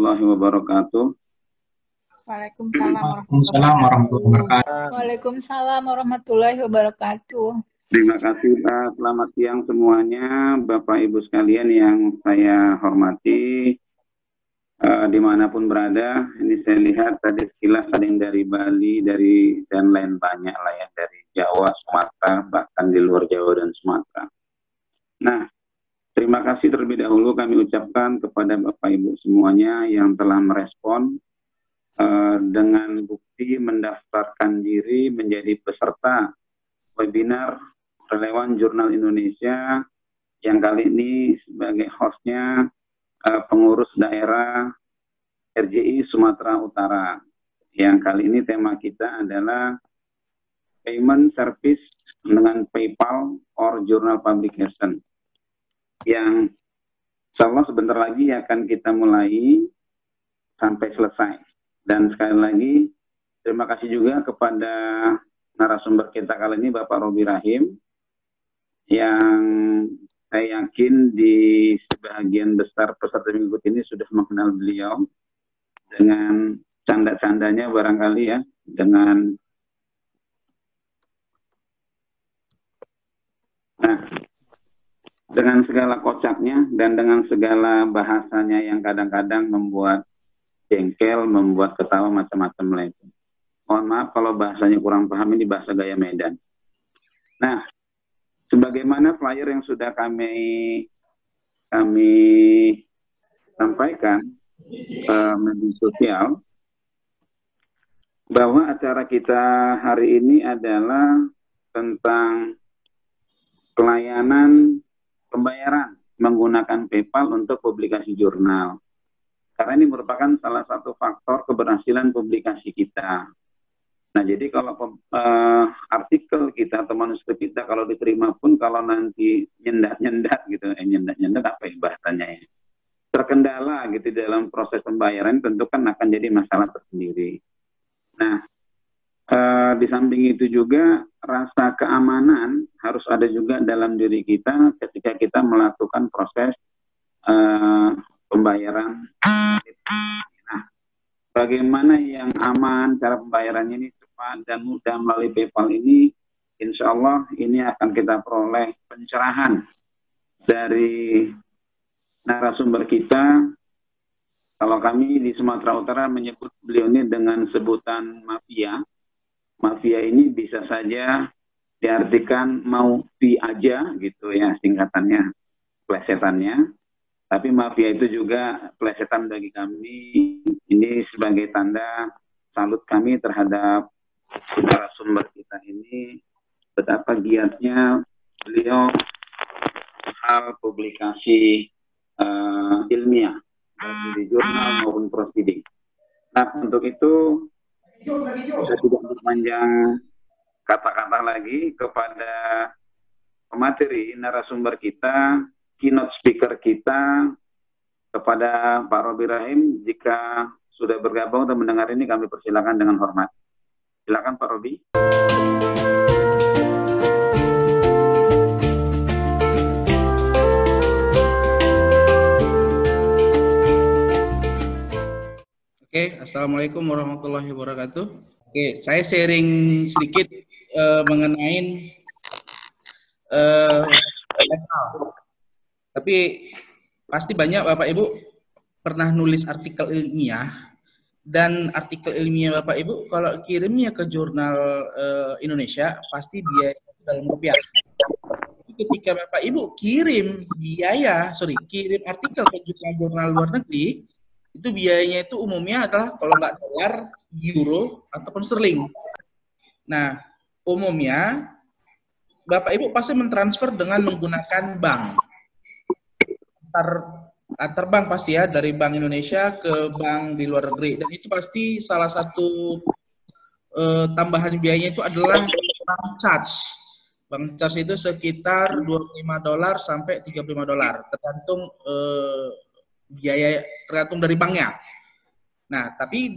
warahmatullahi wabarakatuh. Waalaikumsalam warahmatullahi wabarakatuh. Waalaikumsalam warahmatullahi wabarakatuh. Terima kasih Pak. Selamat siang semuanya, Bapak Ibu sekalian yang saya hormati. Dimanapun berada, ini saya lihat tadi sekilas ada yang dari Bali, dan lain banyak lah ya, dari Jawa, Sumatera, bahkan di luar Jawa dan Sumatera. Nah, terima kasih terlebih dahulu kami ucapkan kepada Bapak Ibu semuanya yang telah merespon dengan bukti mendaftarkan diri menjadi peserta webinar Relawan Jurnal Indonesia yang kali ini sebagai hostnya pengurus daerah RJI Sumatera Utara. Yang kali ini tema kita adalah Payment Service dengan PayPal or Journal Publication. Yang insya Allah sebentar lagi akan kita mulai sampai selesai. Dan sekali lagi, terima kasih juga kepada narasumber kita kali ini, Bapak Robi Rahim, yang saya yakin di sebagian besar peserta minggu ini sudah mengenal beliau dengan canda-candanya barangkali ya, dengan segala kocaknya dan dengan segala bahasanya yang kadang-kadang membuat jengkel, membuat ketawa macam-macam lagi. Mohon maaf kalau bahasanya kurang paham, ini bahasa gaya Medan. Nah, sebagaimana flyer yang sudah kami sampaikan media sosial, bahwa acara kita hari ini adalah tentang pelayanan pembayaran menggunakan PayPal untuk publikasi jurnal. Karena ini merupakan salah satu faktor keberhasilan publikasi kita. Nah, jadi kalau artikel kita atau manuskrip kita kalau diterima pun kalau nanti nyendat-nyendat gitu, nyendat-nyendat apa ya bahasanya ya, terkendala gitu dalam proses pembayaran, tentu kan akan jadi masalah tersendiri. Nah, di samping itu juga rasa keamanan harus ada juga dalam diri kita ketika kita melakukan proses pembayaran. Nah, bagaimana yang aman cara pembayarannya ini cepat dan mudah melalui PayPal ini, insya Allah ini akan kita peroleh pencerahan dari narasumber kita. Kalau kami di Sumatera Utara menyebut beliau ini dengan sebutan mafia. Mafia ini bisa saja diartikan mau fee aja gitu ya, singkatannya, plesetannya. Tapi mafia itu juga plesetan bagi kami. Ini sebagai tanda salut kami terhadap narasumber kita ini, betapa giatnya beliau hal publikasi ilmiah di jurnal maupun proceeding. Nah, untuk itu saya tidak berpanjang kata-kata lagi kepada pemateri narasumber kita, keynote speaker kita, kepada Pak Robi Rahim. Jika sudah bergabung atau mendengar ini, kami persilakan dengan hormat. Silakan Pak Robi. Oke, Assalamualaikum warahmatullahi wabarakatuh. Oke, saya sharing sedikit mengenai tapi pasti banyak Bapak Ibu pernah nulis artikel ilmiah, dan artikel ilmiah Bapak Ibu kalau kirimnya ke jurnal Indonesia pasti dia dalam rupiah. Ketika Bapak Ibu kirim artikel ke jurnal luar negeri, itu biayanya itu umumnya adalah kalau nggak dolar, euro, ataupun sterling. Nah, umumnya Bapak Ibu pasti mentransfer dengan menggunakan bank. Antar bank pasti ya, dari Bank Indonesia ke bank di luar negeri. Dan itu pasti salah satu tambahan biayanya itu adalah bank charge. Bank charge itu sekitar $25 sampai $35, tergantung biaya, tergantung dari banknya. Nah, tapi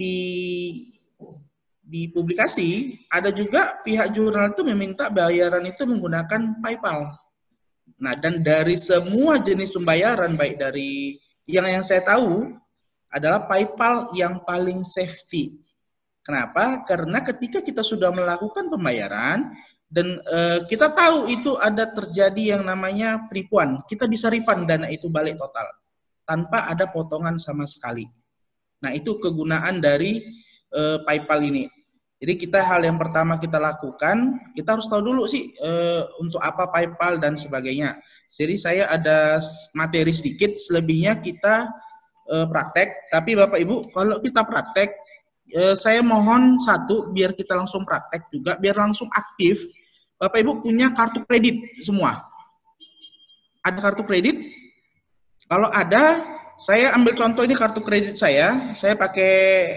di publikasi ada juga pihak jurnal itu meminta bayaran itu menggunakan PayPal. Nah, dan dari semua jenis pembayaran, baik dari yang saya tahu adalah PayPal yang paling safety. Kenapa? Karena ketika kita sudah melakukan pembayaran dan kita tahu itu ada terjadi yang namanya penipuan, kita bisa refund dana itu balik total tanpa ada potongan sama sekali. Nah, itu kegunaan dari PayPal ini. Jadi hal yang pertama kita lakukan, kita harus tahu dulu sih untuk apa PayPal dan sebagainya. Jadi saya ada materi sedikit, selebihnya kita praktek. Tapi Bapak Ibu, kalau kita praktek, saya mohon satu, biar kita langsung praktek juga, biar langsung aktif. Bapak Ibu punya kartu kredit semua? Ada kartu kredit? Kalau ada, saya ambil contoh ini kartu kredit saya pakai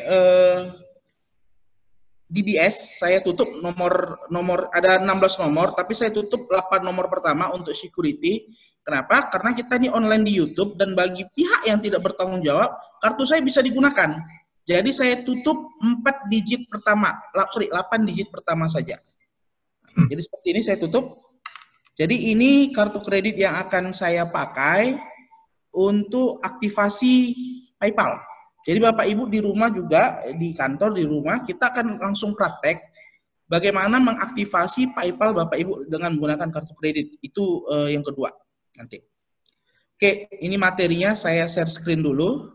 DBS, saya tutup nomor ada 16 nomor, tapi saya tutup 8 nomor pertama untuk security. Kenapa? Karena kita ini online di YouTube, dan bagi pihak yang tidak bertanggung jawab, kartu saya bisa digunakan. Jadi saya tutup 8 digit pertama saja. Jadi seperti ini saya tutup. Jadi ini kartu kredit yang akan saya pakai untuk aktivasi PayPal. Jadi Bapak Ibu di rumah juga, di kantor, di rumah, kita akan langsung praktek bagaimana mengaktifasi PayPal Bapak Ibu dengan menggunakan kartu kredit. Itu yang kedua nanti. Oke, ini materinya saya share screen dulu.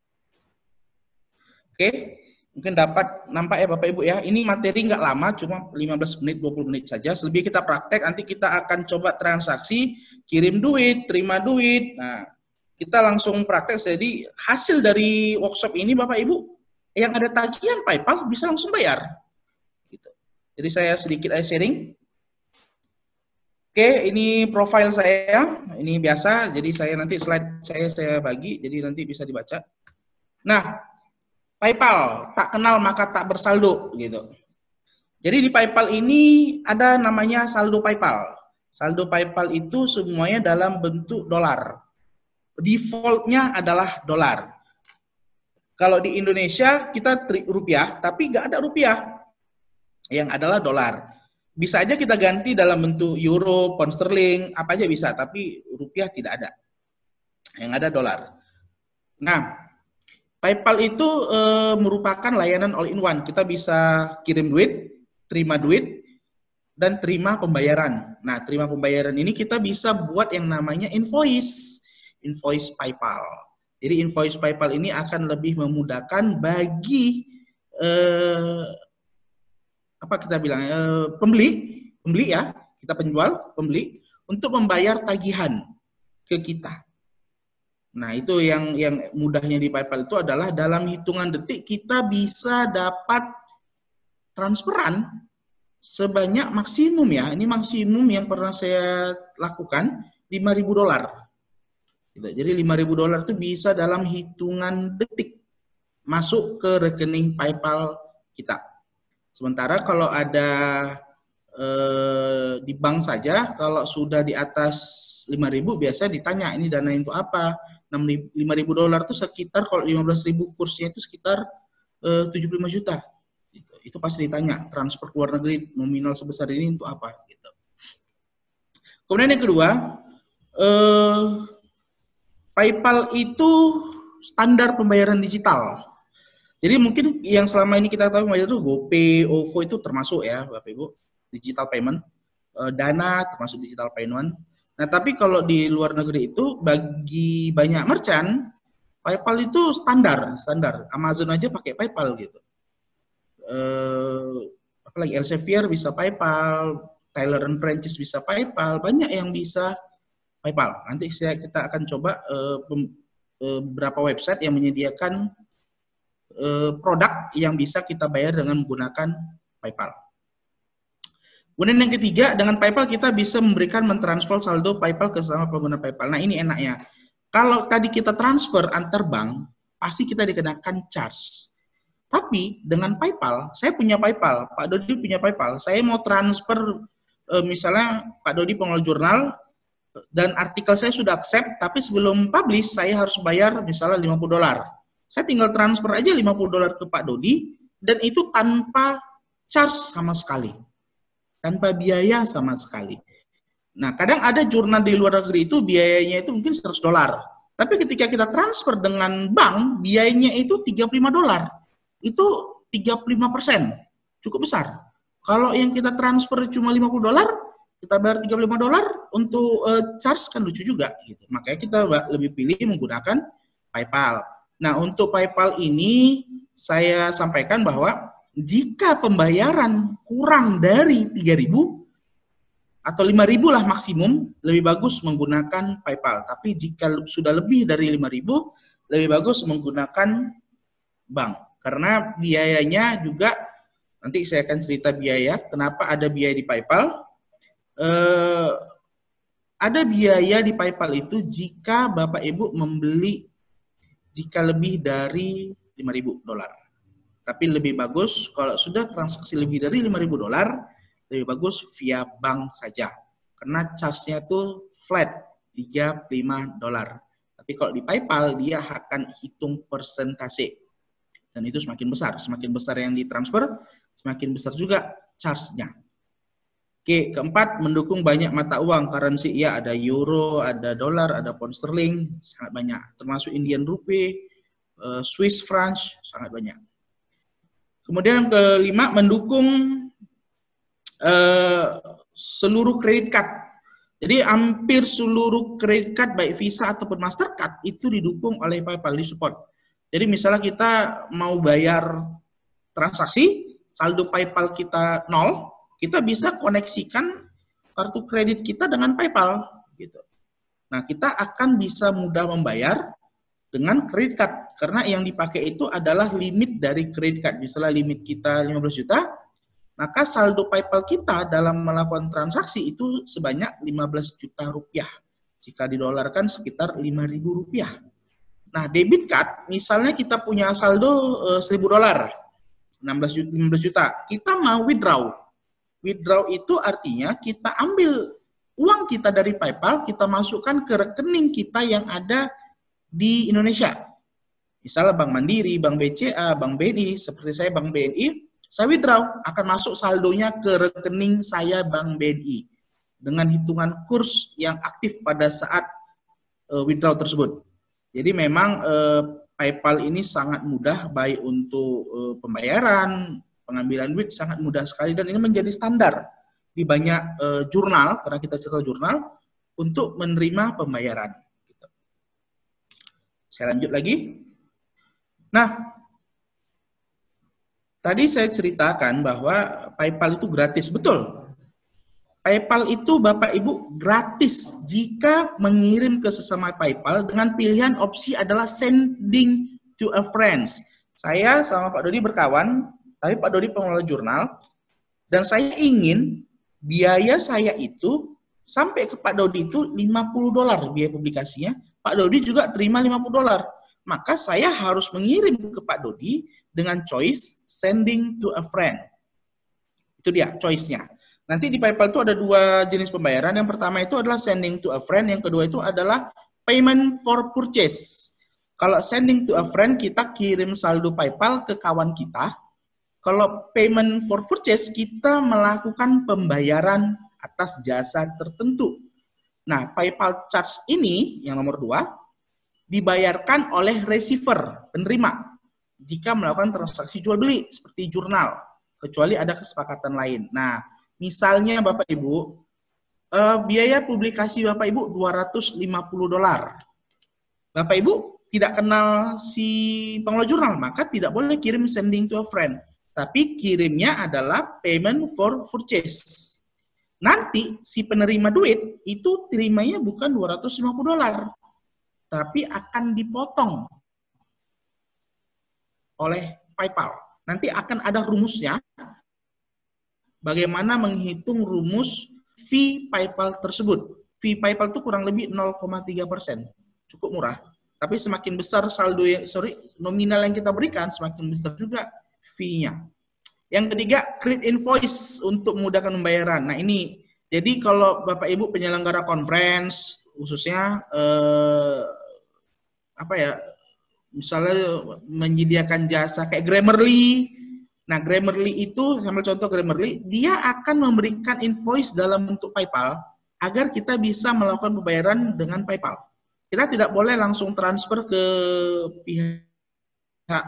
Oke, mungkin dapat nampak ya Bapak Ibu ya. Ini materi nggak lama, cuma 15 menit, 20 menit saja. Selebih kita praktek, nanti kita akan coba transaksi, kirim duit, terima duit. Nah, kita langsung praktek. Jadi hasil dari workshop ini Bapak Ibu, yang ada tagihan PayPal bisa langsung bayar. Gitu. Jadi saya sedikit sharing. Oke, ini profil saya. Ini biasa, jadi saya nanti slide saya bagi, jadi nanti bisa dibaca. Nah, PayPal, tak kenal maka tak bersaldo, gitu. Jadi di PayPal ini ada namanya saldo PayPal. Saldo PayPal itu semuanya dalam bentuk dolar. Defaultnya adalah dolar. Kalau di Indonesia kita rupiah, tapi nggak ada rupiah. Yang adalah dolar. Bisa aja kita ganti dalam bentuk euro, pound sterling, apa aja bisa, tapi rupiah tidak ada. Yang ada dolar. Nah, PayPal itu merupakan layanan all-in-one. Kita bisa kirim duit, terima duit, dan terima pembayaran. Nah, terima pembayaran ini kita bisa buat yang namanya invoice PayPal. Jadi invoice PayPal ini akan lebih memudahkan bagi pembeli ya, kita penjual, pembeli untuk membayar tagihan ke kita. Nah, itu yang mudahnya di PayPal itu adalah dalam hitungan detik kita bisa dapat transferan sebanyak maksimum ya. Ini maksimum yang pernah saya lakukan $5.000. Jadi $5.000 itu bisa dalam hitungan detik masuk ke rekening PayPal kita. Sementara kalau ada di bank saja, kalau sudah di atas 5.000 biasa ditanya ini dana untuk apa. $5.000 itu sekitar, kalau 15.000 kursnya itu sekitar 75 juta. Itu pasti ditanya, transfer ke luar negeri nominal sebesar ini untuk apa. Gitu. Kemudian yang kedua, PayPal itu standar pembayaran digital. Jadi mungkin yang selama ini kita tahu itu GoPay, OVO itu termasuk ya Bapak Ibu, digital payment, Dana termasuk digital payment. Nah, tapi kalau di luar negeri itu bagi banyak merchant, PayPal itu standar. Amazon aja pakai PayPal gitu. Apalagi Elsevier bisa PayPal, Taylor & Francis bisa PayPal, banyak yang bisa PayPal. Nanti kita akan coba beberapa website yang menyediakan produk yang bisa kita bayar dengan menggunakan PayPal. Kemudian yang ketiga, dengan PayPal kita bisa mentransfer saldo PayPal ke sesama pengguna PayPal. Nah, ini enaknya. Kalau tadi kita transfer antar bank, pasti kita dikenakan charge. Tapi dengan PayPal, saya punya PayPal, Pak Dodi punya PayPal, saya mau transfer misalnya Pak Dodi pengelola jurnal dan artikel saya sudah accept, tapi sebelum publish saya harus bayar misalnya $50. Saya tinggal transfer aja $50 ke Pak Dodi dan itu tanpa charge sama sekali. Tanpa biaya sama sekali. Nah, kadang ada jurnal di luar negeri itu biayanya itu mungkin $100. Tapi ketika kita transfer dengan bank, biayanya itu $35. Itu 35%. Cukup besar. Kalau yang kita transfer cuma $50, kita bayar $35 untuk charge kan lucu juga gitu. Makanya kita lebih pilih menggunakan PayPal. Nah, untuk PayPal ini saya sampaikan bahwa jika pembayaran kurang dari 3.000 atau 5.000 lah maksimum, lebih bagus menggunakan PayPal. Tapi jika sudah lebih dari 5.000, lebih bagus menggunakan bank. Karena biayanya juga, nanti saya akan cerita biaya, kenapa ada biaya di PayPal. Ada biaya di PayPal itu jika Bapak Ibu membeli jika lebih dari $5.000. Tapi lebih bagus kalau sudah transaksi lebih dari $5.000, lebih bagus via bank saja. Karena charge-nya tuh flat, $35. Tapi kalau di PayPal, dia akan hitung persentase. Dan itu semakin besar. Semakin besar yang ditransfer, semakin besar juga charge-nya. Oke, keempat, mendukung banyak mata uang, currency. Ya, ada euro, ada dolar, ada pound sterling, sangat banyak. Termasuk Indian rupee, Swiss franc, sangat banyak. Kemudian yang kelima, mendukung seluruh kredit card. Jadi hampir seluruh kredit card baik Visa ataupun Mastercard itu didukung oleh PayPal, di support. Jadi misalnya kita mau bayar transaksi, saldo PayPal kita 0, kita bisa koneksikan kartu kredit kita dengan PayPal gitu. Nah, kita akan bisa mudah membayar dengan kredit card karena yang dipakai itu adalah limit dari kredit card. Misalnya limit kita 15 juta, maka saldo PayPal kita dalam melakukan transaksi itu sebanyak 15 juta rupiah. Jika didolarkan sekitar 5.000 rupiah. Nah, debit card, misalnya kita punya saldo $1.000, 15 juta. Kita mau withdraw. Withdraw itu artinya kita ambil uang kita dari PayPal, kita masukkan ke rekening kita yang ada di Indonesia. Misalnya Bank Mandiri, Bank BCA, Bank BNI, seperti saya Bank BNI, saya withdraw, akan masuk saldonya ke rekening saya Bank BNI dengan hitungan kurs yang aktif pada saat withdraw tersebut. Jadi memang PayPal ini sangat mudah baik untuk pembayaran, pengambilan duit sangat mudah sekali dan ini menjadi standar di banyak jurnal, karena kita cerita jurnal, untuk menerima pembayaran. Saya lanjut lagi. Nah, tadi saya ceritakan bahwa PayPal itu gratis, betul. PayPal itu Bapak Ibu gratis jika mengirim ke sesama PayPal dengan pilihan opsi adalah sending to a friends. Saya sama Pak Dodi berkawan, tapi Pak Dodi pengelola jurnal, dan saya ingin biaya saya itu sampai ke Pak Dodi itu $50 biaya publikasinya, Pak Dodi juga terima $50. Maka saya harus mengirim ke Pak Dodi dengan choice sending to a friend. Itu dia choice-nya. Nanti di PayPal itu ada 2 jenis pembayaran. Yang pertama itu adalah sending to a friend, yang kedua itu adalah payment for purchase. Kalau sending to a friend, kita kirim saldo PayPal ke kawan kita. Kalau payment for purchase, kita melakukan pembayaran atas jasa tertentu. Nah, PayPal charge ini, yang nomor 2, dibayarkan oleh receiver, penerima, jika melakukan transaksi jual beli, seperti jurnal, kecuali ada kesepakatan lain. Nah, misalnya Bapak Ibu, biaya publikasi Bapak Ibu $250. Bapak Ibu tidak kenal si pengelola jurnal, maka tidak boleh kirim sending to a friend. Tapi kirimnya adalah payment for purchase. Nanti si penerima duit itu terimanya bukan $250, tapi akan dipotong oleh PayPal. Nanti akan ada rumusnya, bagaimana menghitung rumus fee PayPal tersebut. Fee PayPal itu kurang lebih 0,3%, cukup murah. Tapi semakin besar saldo nominal yang kita berikan, semakin besar juga fee-nya. Yang ketiga, create invoice untuk memudahkan pembayaran. Nah ini, jadi kalau Bapak Ibu penyelenggara conference, khususnya misalnya menyediakan jasa kayak Grammarly. Nah, Grammarly itu, sambil contoh Grammarly, dia akan memberikan invoice dalam bentuk PayPal agar kita bisa melakukan pembayaran dengan PayPal. kita tidak boleh langsung transfer ke pihak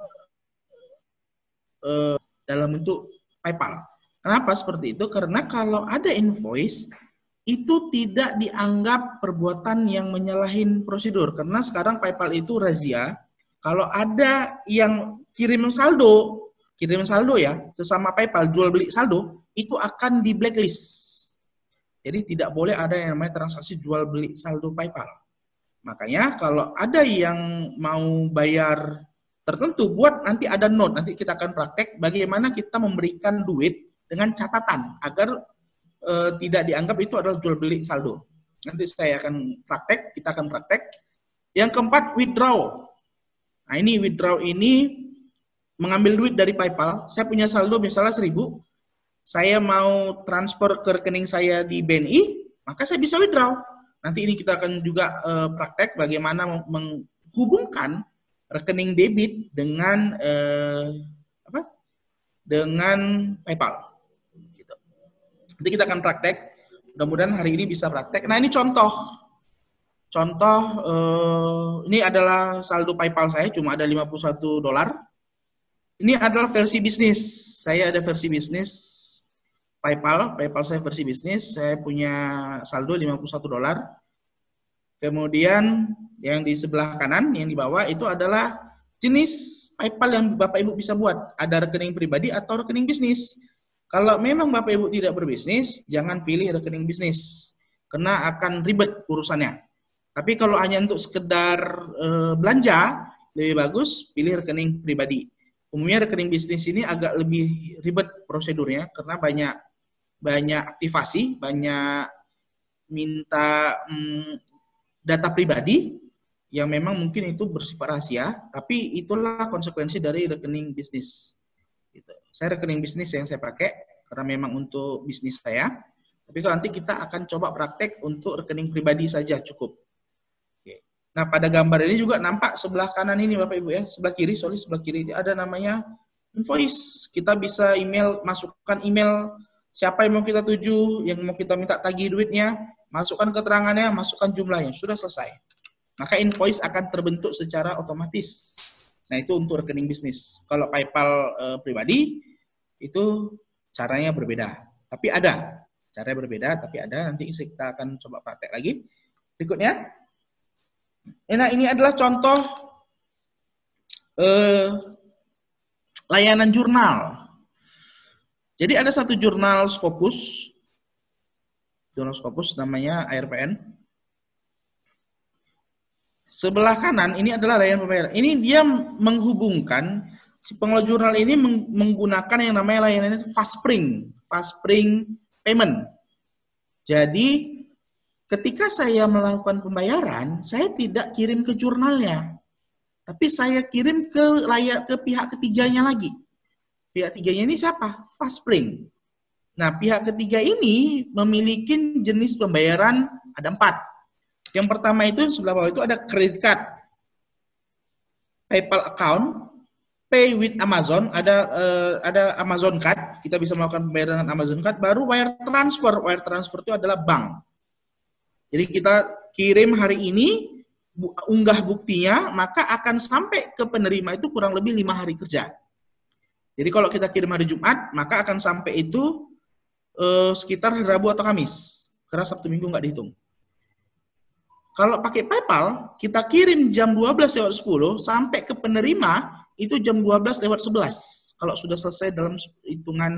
dalam bentuk PayPal. Kenapa seperti itu? Karena kalau ada invoice, itu tidak dianggap perbuatan yang menyalahi prosedur. Karena sekarang PayPal itu razia, kalau ada yang kirim saldo ya, sesama PayPal, jual beli saldo, itu akan di blacklist. Jadi tidak boleh ada yang namanya transaksi jual beli saldo PayPal. Makanya kalau ada yang mau bayar tertentu, buat nanti ada note, nanti kita akan praktek bagaimana kita memberikan duit dengan catatan agar tidak dianggap itu adalah jual beli saldo. Nanti saya akan praktek, kita akan praktek. Yang keempat, withdraw. Nah ini withdraw ini mengambil duit dari PayPal. Saya punya saldo misalnya 1.000, saya mau transfer ke rekening saya di BNI, maka saya bisa withdraw. Nanti ini kita akan juga praktek bagaimana menghubungkan rekening debit dengan dengan PayPal. Nanti kita akan praktek, mudah-mudahan hari ini bisa praktek. Nah ini contoh ini adalah saldo PayPal saya, cuma ada $51. Ini adalah versi bisnis, saya ada versi bisnis PayPal saya versi bisnis, saya punya saldo $51. Kemudian yang di sebelah kanan, yang di bawah itu adalah jenis PayPal yang Bapak Ibu bisa buat, ada rekening pribadi atau rekening bisnis. Kalau memang Bapak Ibu tidak berbisnis, jangan pilih rekening bisnis, karena akan ribet urusannya. Tapi kalau hanya untuk sekedar belanja, lebih bagus pilih rekening pribadi. Umumnya rekening bisnis ini agak lebih ribet prosedurnya, karena banyak aktivasi, banyak minta data pribadi, yang memang mungkin itu bersifat rahasia, tapi itulah konsekuensi dari rekening bisnis. Gitu. Saya rekening bisnis yang saya pakai karena memang untuk bisnis saya. Tapi kalau nanti kita akan coba praktek untuk rekening pribadi saja cukup. Oke. Nah pada gambar ini juga nampak sebelah kanan ini Bapak Ibu ya, sebelah kiri ada namanya invoice. Kita bisa masukkan email siapa yang mau kita tuju, yang mau kita minta tagih duitnya, masukkan keterangannya, masukkan jumlahnya, sudah selesai. Maka invoice akan terbentuk secara otomatis. Nah, itu untuk rekening bisnis. Kalau PayPal pribadi, itu caranya berbeda. Tapi ada. Caranya berbeda, tapi ada. Nanti kita akan coba praktek lagi. Berikutnya. Nah, ini adalah contoh layanan jurnal. Jadi ada satu jurnal Scopus. Jurnal Scopus namanya ARPN. Sebelah kanan ini adalah layanan pembayaran. Ini dia menghubungkan, si pengelola jurnal ini menggunakan yang namanya layanan Fastspring Payment. Jadi ketika saya melakukan pembayaran, saya tidak kirim ke jurnalnya, tapi saya kirim ke pihak ketiganya lagi. Pihak ketiganya ini siapa? Fastspring. Nah, pihak ketiga ini memiliki jenis pembayaran ada 4. Yang pertama itu sebelah bawah itu ada credit card, PayPal account, Pay with Amazon, ada Amazon Card, kita bisa melakukan pembayaran dengan Amazon Card, baru wire transfer. Wire transfer itu adalah bank. Jadi kita kirim hari ini, unggah buktinya, maka akan sampai ke penerima itu kurang lebih 5 hari kerja. Jadi kalau kita kirim hari Jumat, maka akan sampai itu sekitar Rabu atau Kamis, karena Sabtu Minggu nggak dihitung. Kalau pakai PayPal, kita kirim jam 12:10 sampai ke penerima itu jam 12:11. Kalau sudah selesai dalam hitungan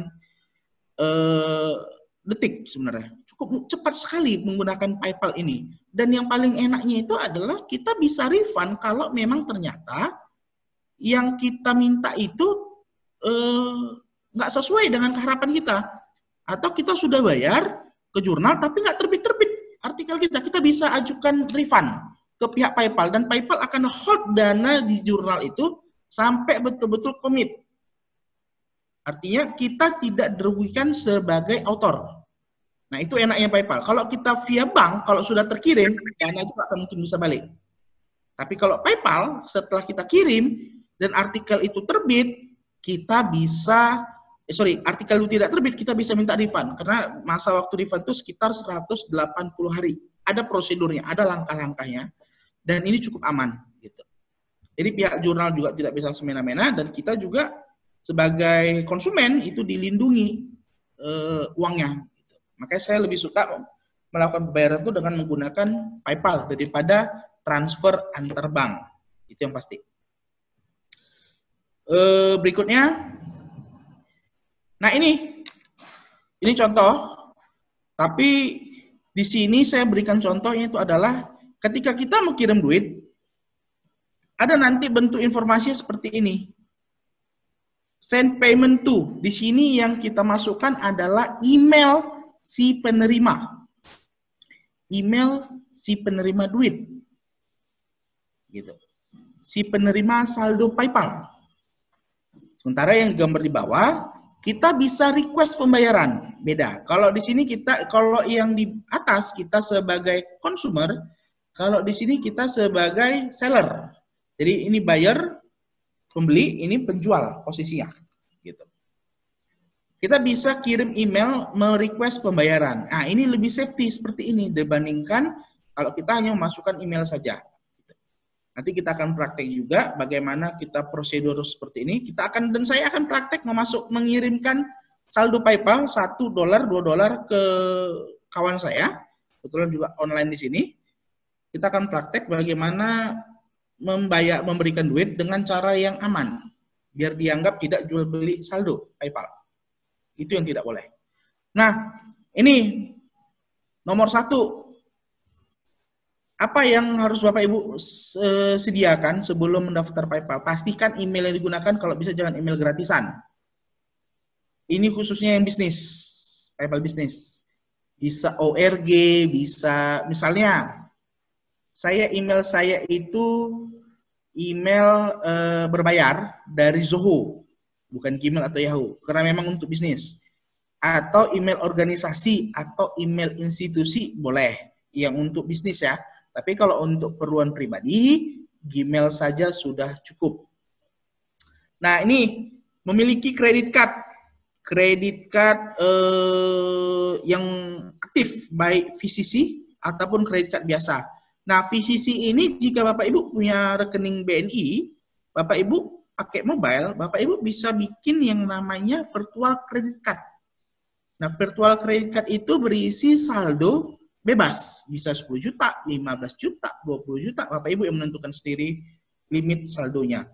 detik sebenarnya. Cukup cepat sekali menggunakan PayPal ini. Dan yang paling enaknya itu adalah kita bisa refund kalau memang ternyata yang kita minta itu nggak sesuai dengan harapan kita. Atau kita sudah bayar ke jurnal tapi nggak terbit-terbit artikel kita bisa ajukan refund ke pihak PayPal, dan PayPal akan hold dana di jurnal itu sampai betul-betul komit. Artinya kita tidak dirugikan sebagai autor. Nah itu enaknya PayPal. Kalau kita via bank, kalau sudah terkirim, dana itu akan mungkin bisa balik. Tapi kalau PayPal, setelah kita kirim dan artikel itu terbit, kita bisa artikel itu tidak terbit, kita bisa minta refund. Karena masa waktu refund itu sekitar 180 hari. Ada prosedurnya, ada langkah-langkahnya. dan ini cukup aman gitu. Jadi pihak jurnal juga tidak bisa semena-mena dan kita juga sebagai konsumen itu dilindungi uangnya. Gitu. Makanya saya lebih suka melakukan pembayaran itu dengan menggunakan PayPal daripada transfer antar bank. Itu yang pasti. Berikutnya, nah ini contoh. Tapi di sini saya berikan contohnya itu adalah ketika kita mau kirim duit, ada nanti bentuk informasinya seperti ini. Send payment to. Di sini yang kita masukkan adalah email si penerima. Email si penerima duit. Gitu. Si penerima saldo PayPal. Sementara yang gambar di bawah, kita bisa request pembayaran. Beda. Kalau di sini kalau yang di atas kita sebagai consumer, kalau di sini kita sebagai seller. Jadi ini buyer, pembeli, ini penjual posisinya. Gitu. Kita bisa kirim email merequest pembayaran. Nah, ini lebih safety seperti ini dibandingkan kalau kita hanya memasukkan email saja. Nanti kita akan praktek juga bagaimana kita prosedur seperti ini. Dan saya akan praktek mengirimkan saldo PayPal $1, $2 ke kawan saya. Kebetulan juga online di sini. Kita akan praktek bagaimana memberikan duit dengan cara yang aman. Biar dianggap tidak jual beli saldo PayPal. Itu yang tidak boleh. Nah, ini nomor 1. Apa yang harus Bapak Ibu sediakan sebelum mendaftar PayPal? Pastikan email yang digunakan kalau bisa jangan email gratisan. Ini khususnya yang bisnis, PayPal bisnis. Bisa ORG, bisa misalnya email saya itu email berbayar dari Zoho, bukan Gmail atau Yahoo, karena memang untuk bisnis. Atau email organisasi atau email institusi boleh, yang untuk bisnis ya. Tapi kalau untuk perluan pribadi, Gmail saja sudah cukup. Nah, ini memiliki kredit card. Kredit card yang aktif, baik VCC ataupun kredit card biasa. Nah, VCC ini jika Bapak Ibu punya rekening BNI, Bapak Ibu pakai mobile, Bapak Ibu bisa bikin yang namanya virtual credit card. Nah, virtual credit card itu berisi saldo bebas, bisa 10 juta, 15 juta, 20 juta, Bapak Ibu yang menentukan sendiri limit saldonya.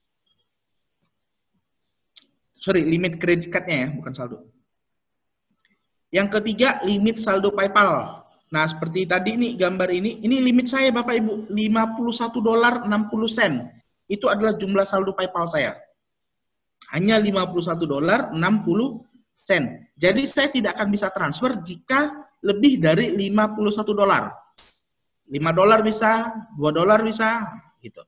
Limit kredit card-nya ya, bukan saldo. Yang ketiga, limit saldo PayPal. Nah, seperti tadi nih gambar ini limit saya Bapak Ibu, $51.60. Itu adalah jumlah saldo PayPal saya. Hanya $51.60. Jadi saya tidak akan bisa transfer jika lebih dari $51. $5 bisa, $2 bisa, gitu.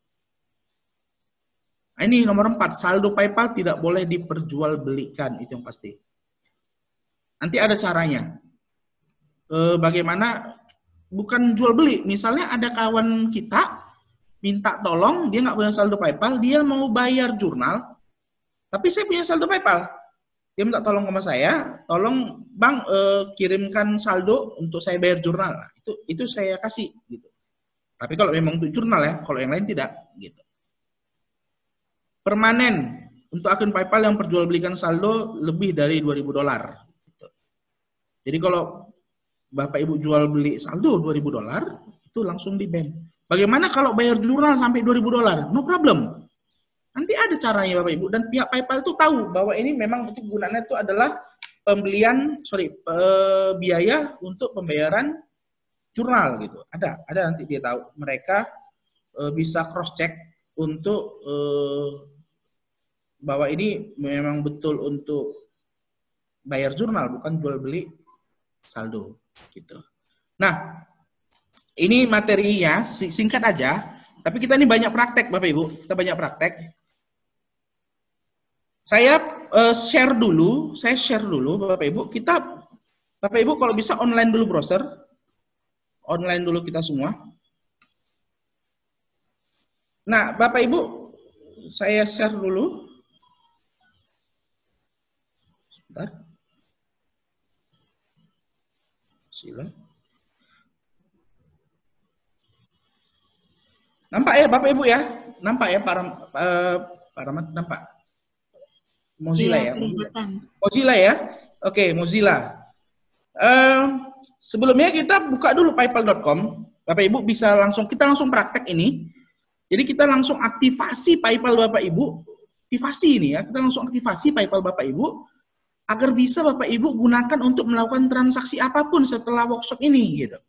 Nah, ini nomor 4, saldo PayPal tidak boleh diperjualbelikan, itu yang pasti. Nanti ada caranya. Bagaimana, bukan jual beli, misalnya ada kawan kita minta tolong, dia nggak punya saldo PayPal, dia mau bayar jurnal, tapi saya punya saldo PayPal. Dia minta tolong sama saya, tolong Bang kirimkan saldo untuk saya bayar jurnal. Nah, itu saya kasih gitu. Tapi kalau memang untuk jurnal ya, kalau yang lain tidak gitu. Permanen untuk akun PayPal yang perjualbelikan saldo lebih dari $2.000 gitu. Jadi kalau Bapak Ibu jual beli saldo $2.000 itu langsung di-ban. Bagaimana kalau bayar jurnal sampai $2.000? No problem. Nanti ada caranya Bapak Ibu, dan pihak PayPal itu tahu bahwa ini memang untuk gunaannya itu adalah biaya untuk pembayaran jurnal gitu. Ada nanti dia tahu. Mereka bisa cross check untuk bahwa ini memang betul untuk bayar jurnal, bukan jual beli saldo gitu. Nah, ini materinya singkat aja, tapi kita ini banyak praktek Bapak Ibu, kita banyak praktek. Saya share dulu Bapak Ibu. Bapak Ibu kalau bisa online dulu browser. Online dulu kita semua. Nah, Bapak Ibu, saya share dulu. Sebentar. Silakan. Nampak ya Bapak Ibu ya? Nampak ya Pak Rahmat, nampak? Mozilla ya? Mozilla ya? Oke, Mozilla. Sebelumnya kita buka dulu paypal.com. Bapak Ibu bisa kita langsung praktek ini. Jadi kita langsung aktivasi PayPal Bapak Ibu. Aktivasi ini ya, kita langsung aktivasi PayPal Bapak Ibu agar bisa Bapak Ibu gunakan untuk melakukan transaksi apapun setelah workshop ini gitu.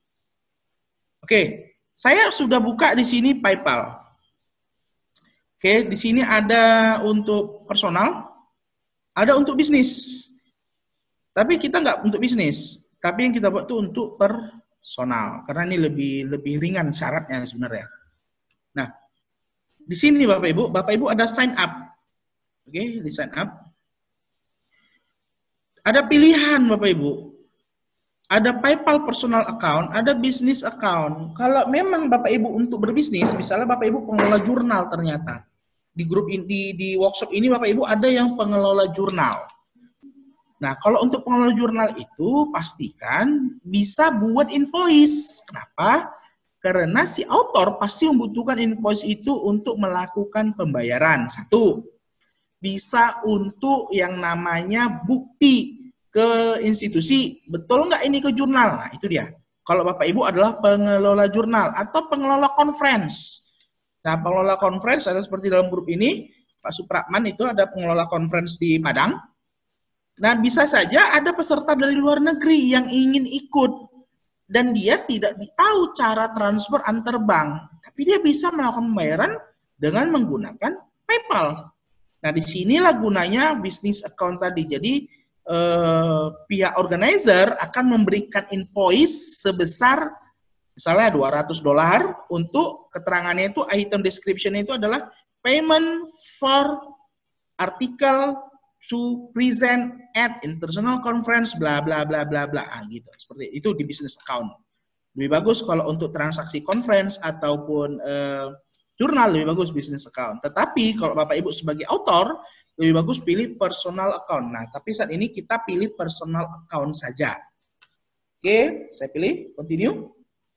Oke, saya sudah buka di sini PayPal. Oke, di sini ada untuk personal, ada untuk bisnis. Tapi kita nggak untuk bisnis, tapi yang kita buat itu untuk personal, karena ini lebih ringan syaratnya sebenarnya. Nah, di sini Bapak Ibu ada sign up. Oke, di sign up. Ada pilihan Bapak Ibu. Ada PayPal personal account, ada business account. Kalau memang Bapak Ibu untuk berbisnis, misalnya Bapak Ibu pengelola jurnal ternyata. Di grup di workshop ini Bapak Ibu ada yang pengelola jurnal. Nah, kalau untuk pengelola jurnal itu pastikan bisa buat invoice. Kenapa? Karena si author pasti membutuhkan invoice itu untuk melakukan pembayaran. Satu, bisa untuk yang namanya bukti ke institusi, betul nggak ini ke jurnal? Nah, itu dia. Kalau Bapak Ibu adalah pengelola jurnal atau pengelola conference. Nah, pengelola conference ada seperti dalam grup ini, Pak Supratman itu ada pengelola conference di Padang. Nah, bisa saja ada peserta dari luar negeri yang ingin ikut dan dia tidak tahu cara transfer antar bank, tapi dia bisa melakukan pembayaran dengan menggunakan PayPal. Nah, disinilah gunanya bisnis account tadi. Jadi, pihak organizer akan memberikan invoice sebesar misalnya $200 untuk keterangannya itu item description-nya itu adalah payment for article to present at international conference bla bla bla bla bla gitu. Seperti itu di business account. Lebih bagus kalau untuk transaksi conference ataupun jurnal lebih bagus business account. Tetapi kalau Bapak Ibu sebagai author lebih bagus pilih personal account. Nah, tapi saat ini kita pilih personal account saja. Oke, saya pilih continue.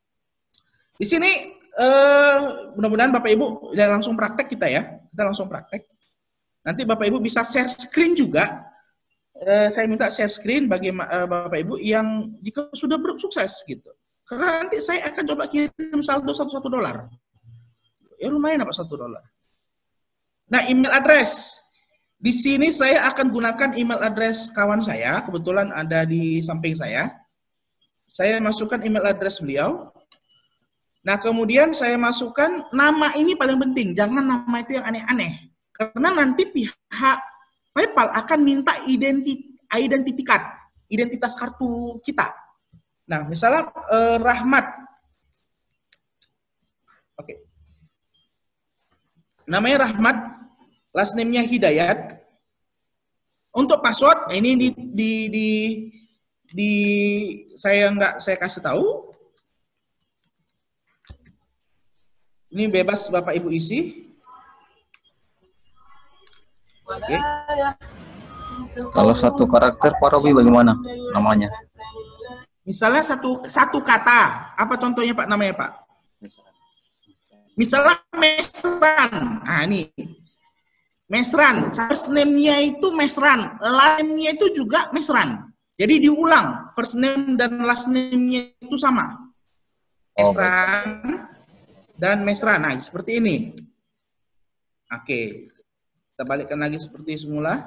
Di sini mudah-mudahan Bapak Ibu ya langsung praktek kita ya. Kita langsung praktek. Nanti Bapak Ibu bisa share screen juga. Saya minta share screen bagi Bapak Ibu yang jika sudah sukses gitu. Karena nanti saya akan coba kirim saldo $1 Ya lumayan apa $1. Nah, email address. Di sini saya akan gunakan email address kawan saya, kebetulan ada di samping saya. Saya masukkan email address beliau. Nah, kemudian saya masukkan nama, ini paling penting, jangan nama itu yang aneh-aneh. Karena nanti pihak PayPal akan minta identitas kartu kita. Nah, misalnya Rahmat. Oke. Namanya Rahmat, last name-nya Hidayat. Untuk password, ini saya kasih tahu. Ini bebas Bapak Ibu isi. Oke. Kalau satu karakter Pak Robi bagaimana namanya? Misalnya satu kata, apa contohnya Pak namanya Pak? Misalnya Mesran. Nah, ini. Mesran, first name-nya itu Mesran, last name-nya itu juga Mesran. Jadi diulang, first name dan last name-nya itu sama. Mesran dan Mesran. Nah, seperti ini. Oke. Kita balikkan lagi seperti semula.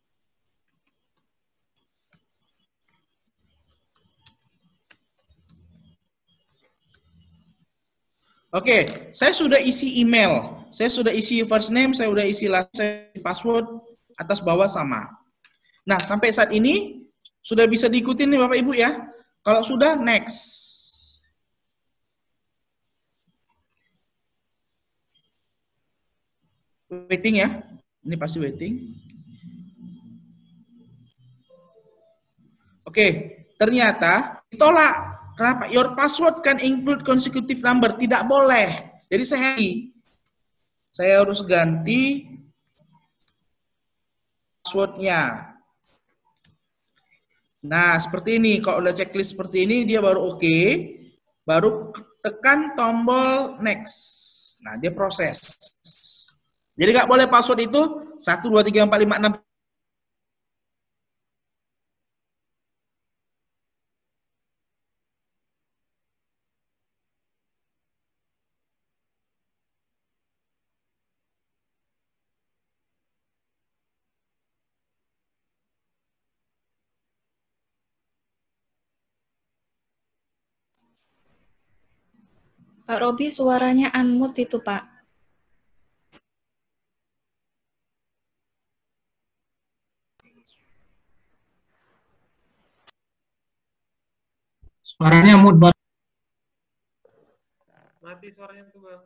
Oke, saya sudah isi email, saya sudah isi first name, saya sudah isi last name, password, atas bawah sama. Nah, sampai saat ini sudah bisa diikuti nih Bapak Ibu ya. Kalau sudah, next. Waiting ya, ini pasti waiting. Oke, ternyata ditolak. Kenapa? Your password can include consecutive number. Tidak boleh. Jadi saya harus ganti passwordnya. Nah, seperti ini. Kalau udah checklist seperti ini, dia baru oke. Baru tekan tombol next. Nah, dia proses. Jadi nggak boleh password itu 1, 2, 3, 4, 5, 6. Pak Robi, suaranya unmute itu, Pak. Suaranya mute banget. Mati suaranya tuh, Bang.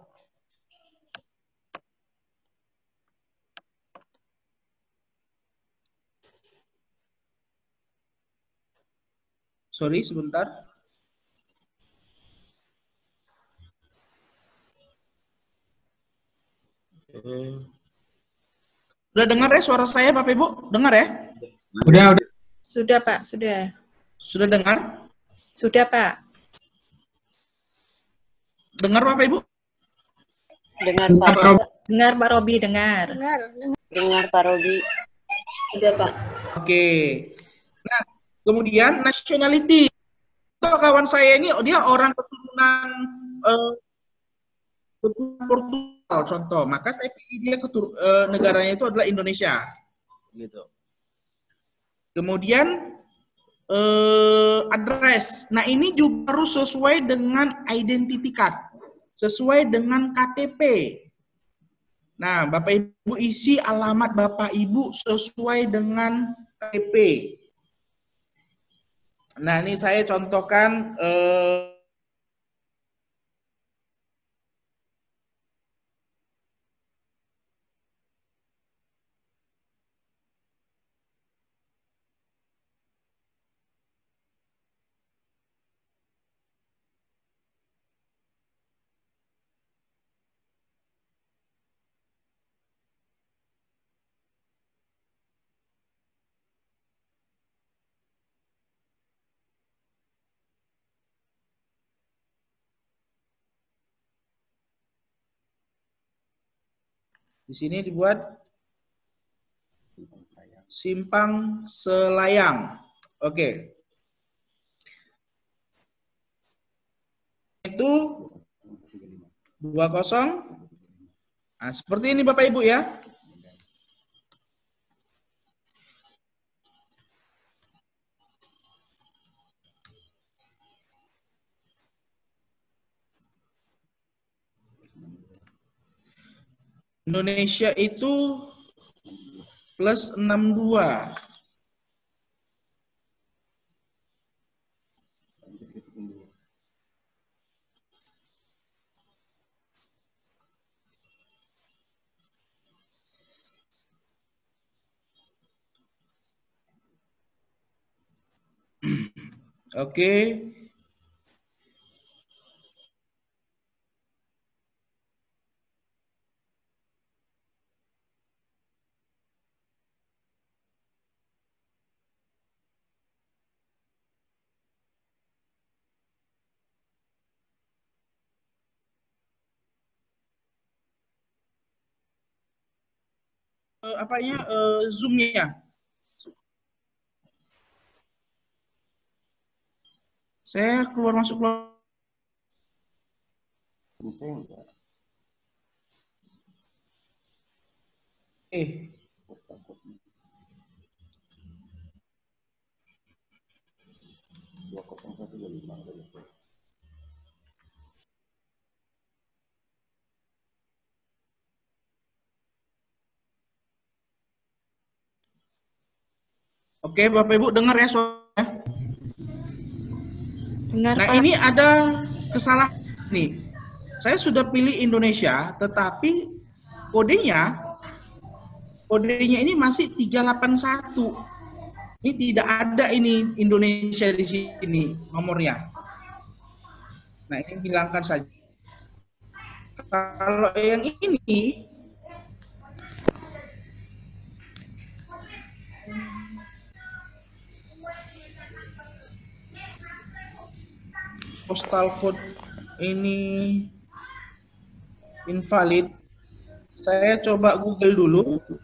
Sorry, sebentar. Udah dengar ya suara saya, Bapak Ibu? Dengar ya? Udah. Sudah, Pak. Sudah. Sudah dengar? Sudah, Pak. Dengar, Bapak Ibu? Dengar Pak. Dengar, Pak Robi, dengar. Dengar Pak Robi. Sudah Pak. Oke. Nah, kemudian nationality. Kawan saya ini dia orang keturunan Portugal contoh, maka saya pilih dia negaranya itu adalah Indonesia, gitu. Kemudian address. Nah ini juga harus sesuai dengan identity card, sesuai dengan KTP. Nah Bapak Ibu isi alamat Bapak Ibu sesuai dengan KTP. Nah ini saya contohkan. Di sini dibuat Simpang Selayang. Oke. Itu 20. Nah, seperti ini Bapak Ibu ya. Indonesia itu plus 62. Oke. Apanya zoom-nya? Saya keluar masuk keluar. Oke, Bapak Ibu dengar ya suaranya? Dengar, Nah, Pak. ini ada kesalahan nih. Saya sudah pilih Indonesia, tetapi kodenya ini masih 381. Ini tidak ada ini Indonesia di sini nomornya. Nah, ini hilangkan saja. Kalau yang ini postal code ini invalid. Saya coba Google dulu.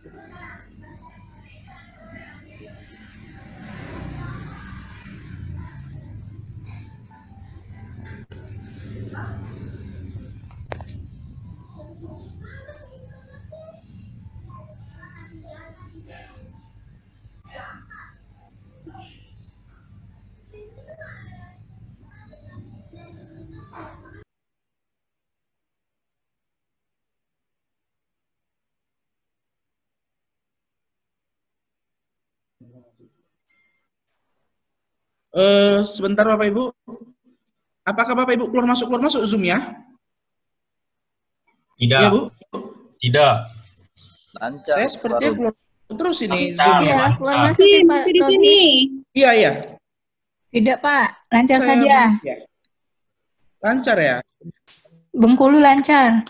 Sebentar Bapak Ibu. Apakah Bapak Ibu keluar masuk Zoom ya? Tidak. Iya, Bu. Tidak. Lancar. Saya sepertinya keluar terus ini Lancar. Zoom ya. Iya, keluar masuk sih Pak Robi. Iya, iya. Tidak Pak, lancar Saya- saja. ya. Lancar ya? Bengkulu lancar.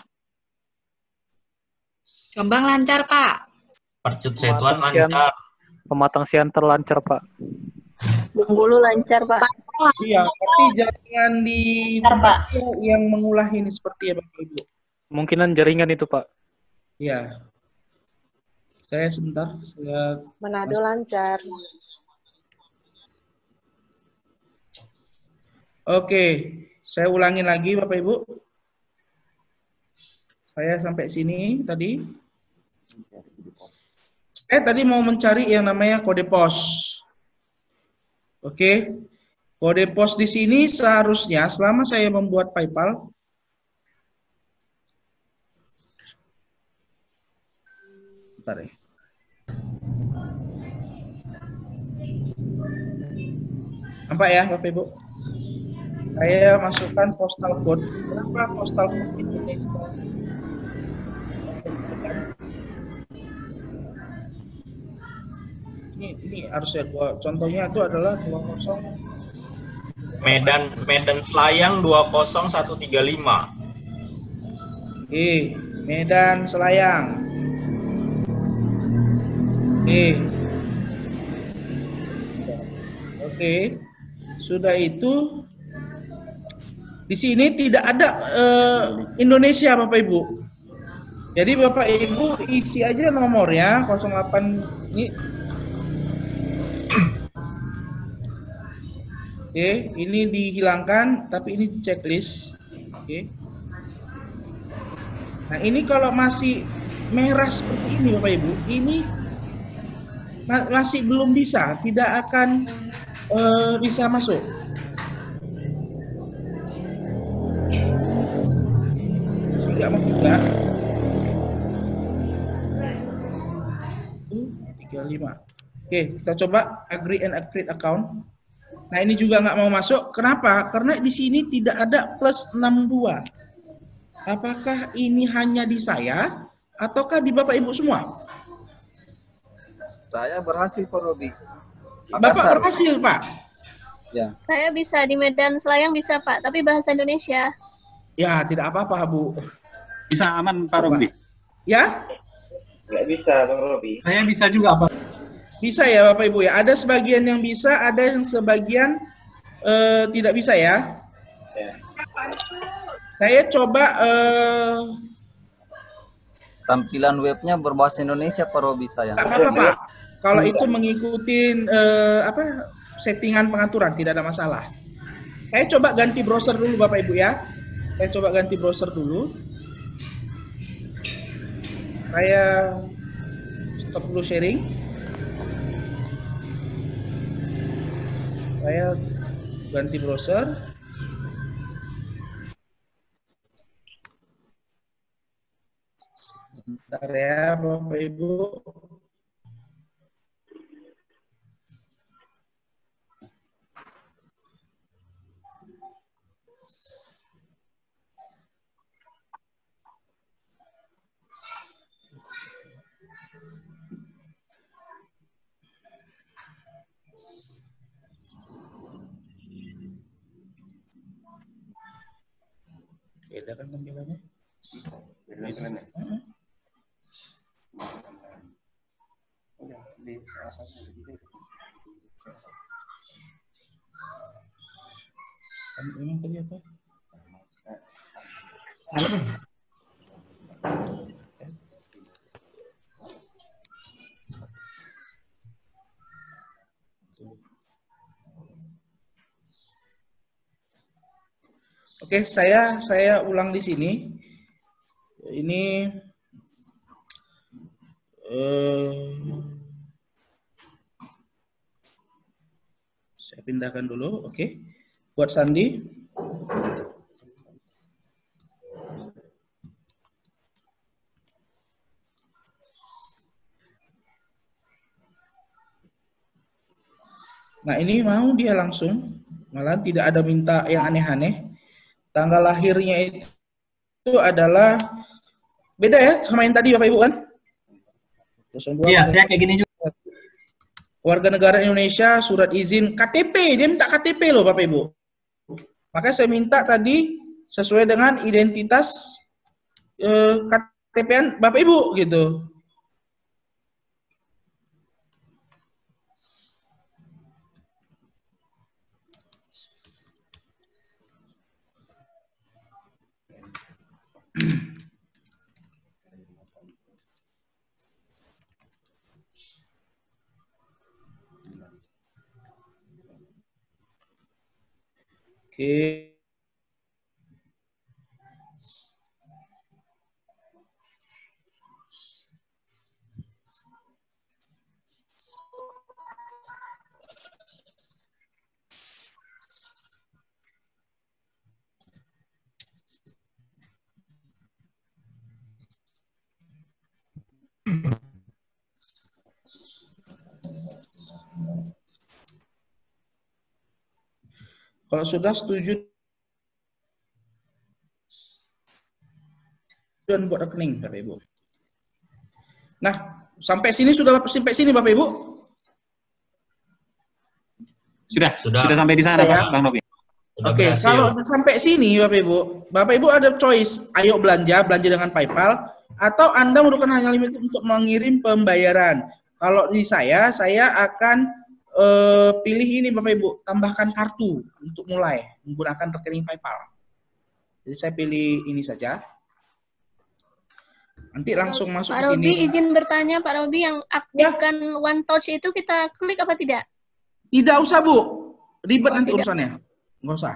Jombang lancar, Pak. Percut Setuan Pematang lancar. Pematang Siantar lancar, Pak. Bengkulu lancar, Pak. Iya, tapi jangan di Pak. yang mengulah ini seperti ya Bapak Ibu. Kemungkinan jaringan itu, Pak. Iya. Saya sebentar. Saya Manado lancar. Oke, saya ulangin lagi Bapak Ibu. Saya sampai sini tadi. Saya tadi mau mencari yang namanya kode pos. Oke. Kode pos di sini seharusnya selama saya membuat PayPal bentar ya. Nampak ya Bapak Ibu? Saya masukkan postal code. Kenapa postal code Indonesia? Ini harusnya contohnya itu adalah 20. Medan Selayang 20135. Oke, Medan Selayang. Oke. Sudah itu di sini tidak ada Indonesia Bapak Ibu. Jadi Bapak Ibu isi aja nomornya 08 ini. Oke, ini dihilangkan tapi ini di checklist. Oke. Nah, ini kalau masih merah seperti ini Bapak Ibu, ini masih belum bisa, tidak akan bisa masuk. Tidak mau juga. 35. Oke, kita coba agree and create account. Nah, ini juga nggak mau masuk. Kenapa? Karena di sini tidak ada plus 62. Apakah ini hanya di saya ataukah di Bapak Ibu semua? Saya berhasil, Pak Robi. Bapak berhasil, Pak. Ya. Saya bisa di Medan Selayang bisa Pak, tapi bahasa Indonesia. Ya, tidak apa-apa, Bu. Bisa aman Pak Robi? Ya? Nggak bisa Pak Robi. Saya bisa juga, Pak. Bisa ya Bapak Ibu ya. Ada sebagian yang bisa, ada yang sebagian tidak bisa ya. Ya. Saya coba Tampilan webnya berbahasa Indonesia, Pak Robi saya. nggak apa-apa Pak. Kalau itu mengikuti settingan pengaturan tidak ada masalah. Saya coba ganti browser dulu Bapak Ibu ya. Saya coba ganti browser dulu. Saya stop dulu sharing. Saya ganti browser. Bentar ya Bapak Ibu. Beda kan tampilannya? Emang tadi apa? Oke, saya ulang di sini. Ini saya pindahkan dulu. Oke. Buat Sandi. Nah, ini mau dia langsung, malah tidak ada minta yang aneh-aneh. Tanggal lahirnya itu adalah beda ya sama yang tadi Bapak Ibu kan? Iya, saya kayak gini juga. Warga negara Indonesia, surat izin, KTP, dia minta KTP loh Bapak Ibu. Makanya saya minta tadi sesuai dengan identitas KTP-an Bapak Ibu gitu. Oke. Kalau sudah setuju dan buat rekening Bapak Ibu. Nah, sampai sini Bapak Ibu? Sudah sampai di sana Pak Bang Novi. Oke, kalau sampai sini Bapak Ibu ada choice, ayo belanja dengan PayPal, atau Anda merupakan hanya limit untuk mengirim pembayaran. Kalau di saya akan pilih ini Bapak Ibu, tambahkan kartu untuk mulai menggunakan rekening PayPal. Jadi saya pilih ini saja. Nanti langsung masuk Pak ke sini. Robi, izin bertanya Pak Robi, yang aktifkan One Touch itu kita klik apa tidak? Tidak usah Bu, ribet nanti urusannya. Nggak usah.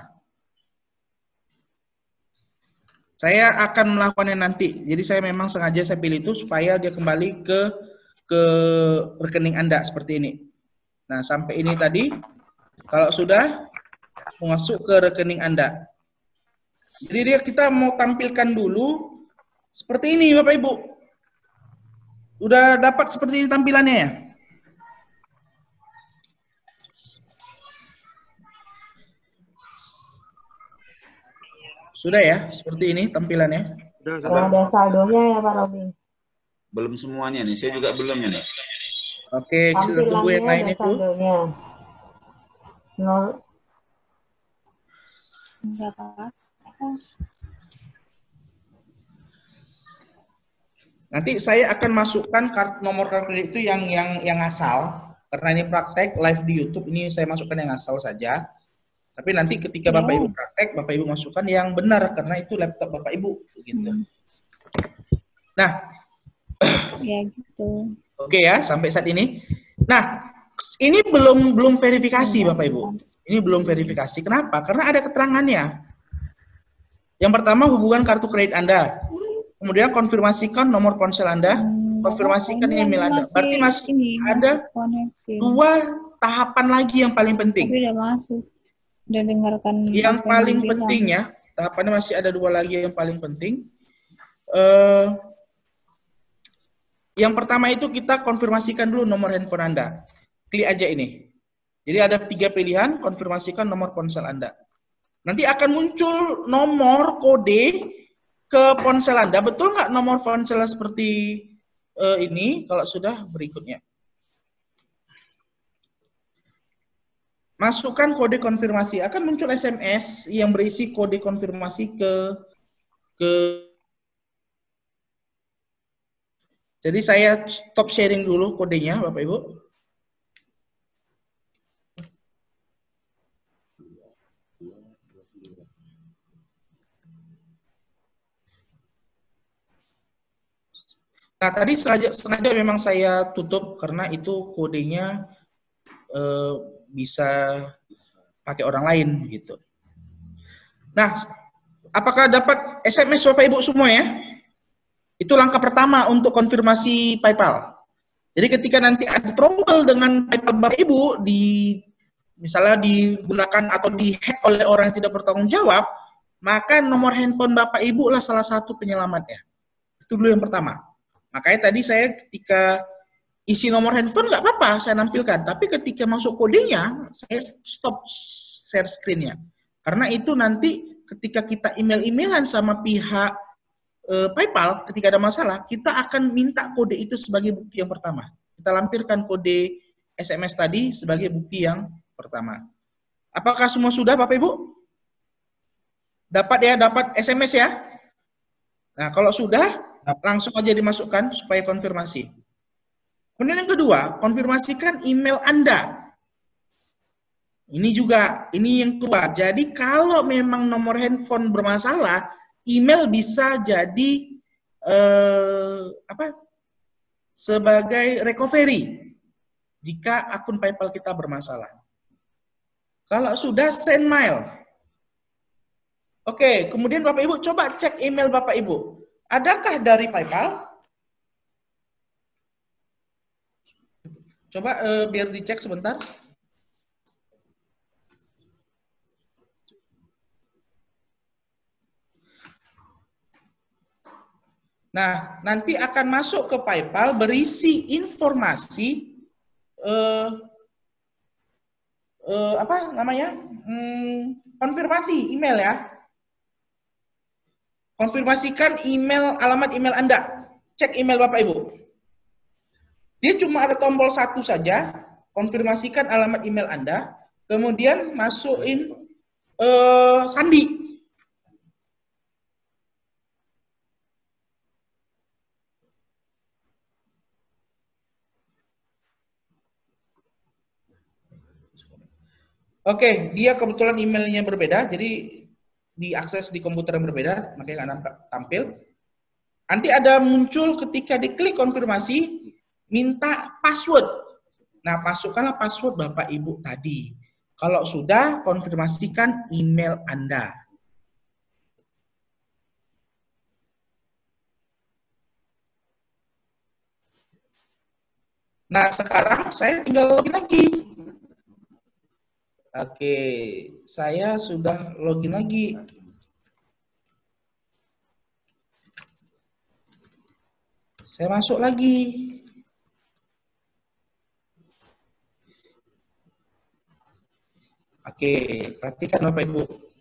Saya akan melakukannya nanti. Jadi saya memang sengaja saya pilih itu supaya dia kembali ke rekening Anda seperti ini. Nah, sampai ini tadi, kalau sudah masuk ke rekening Anda. Jadi kita mau tampilkan dulu seperti ini Bapak Ibu. Udah dapat seperti ini tampilannya ya? Sudah ya, seperti ini tampilannya. Sudah ada saldonya ya Pak Robi. Belum semuanya nih, saya juga belum ya nih. Oke, kita tunggu yang lain itu. Nol. Nanti saya akan masukkan nomor kartu itu yang asal, karena ini praktek live di YouTube, ini saya masukkan yang asal saja. Tapi nanti ketika Bapak Ibu praktek, Bapak Ibu masukkan yang benar karena itu laptop Bapak Ibu gitu. Nah, ya gitu. Oke ya, sampai saat ini. Nah, ini belum verifikasi Bapak Ibu. Ini belum verifikasi. Kenapa? Karena ada keterangannya. Yang pertama, hubungan kartu kredit Anda. Kemudian konfirmasikan nomor ponsel Anda, konfirmasikan email Anda. Berarti masih ada dua tahapan lagi yang paling penting. Tapi udah masuk. Udah dengarkan. Yang paling penting ya, tahapannya masih ada dua lagi yang paling penting. Yang pertama itu kita konfirmasikan dulu nomor handphone Anda. Klik aja ini. Jadi ada 3 pilihan, konfirmasikan nomor ponsel Anda. Nanti akan muncul nomor kode ke ponsel Anda. Betul nggak nomor ponsel seperti ini? Kalau sudah, berikutnya. Masukkan kode konfirmasi. Akan muncul SMS yang berisi kode konfirmasi ke Jadi saya stop sharing dulu kodenya, Bapak Ibu. Nah, tadi sengaja memang saya tutup karena itu kodenya bisa pakai orang lain gitu. Nah, apakah dapat SMS Bapak Ibu semua ya? Itu langkah pertama untuk konfirmasi PayPal. Jadi ketika nanti ada trouble dengan PayPal Bapak Ibu, misalnya digunakan atau dihack oleh orang yang tidak bertanggung jawab, maka nomor handphone Bapak Ibu lah salah satu penyelamatnya. Itu dulu yang pertama. Makanya tadi saya ketika isi nomor handphone nggak apa-apa saya nampilkan, tapi ketika masuk kodenya, saya stop share screen-nya. Karena itu nanti ketika kita email-emailan sama pihak PayPal, ketika ada masalah, kita akan minta kode itu sebagai bukti yang pertama. Kita lampirkan kode SMS tadi sebagai bukti yang pertama. Apakah semua sudah Bapak Ibu? Dapat ya, dapat SMS ya? Nah, kalau sudah, langsung aja dimasukkan supaya konfirmasi. Kemudian yang kedua, konfirmasikan email Anda. Ini juga, ini yang kedua. Jadi kalau memang nomor handphone bermasalah, email bisa jadi sebagai recovery jika akun PayPal kita bermasalah. Kalau sudah, send mail. Oke, kemudian Bapak Ibu coba cek email Bapak Ibu. Adakah dari PayPal? Coba biar dicek sebentar. Nah, nanti akan masuk ke PayPal berisi informasi konfirmasi email ya. Konfirmasikan email, alamat email Anda. Cek email Bapak Ibu. Dia cuma ada tombol satu saja, konfirmasikan alamat email Anda, kemudian masukin sandi. Oke, dia kebetulan emailnya berbeda, jadi diakses di komputer yang berbeda, makanya nggak tampil. Nanti ada muncul ketika diklik konfirmasi, minta password. Nah, masukkanlah password Bapak Ibu tadi. Kalau sudah, konfirmasikan email Anda. Nah, sekarang saya tinggal login lagi. Oke, saya sudah login lagi. Saya masuk lagi. Oke, perhatikan Bapak Ibu.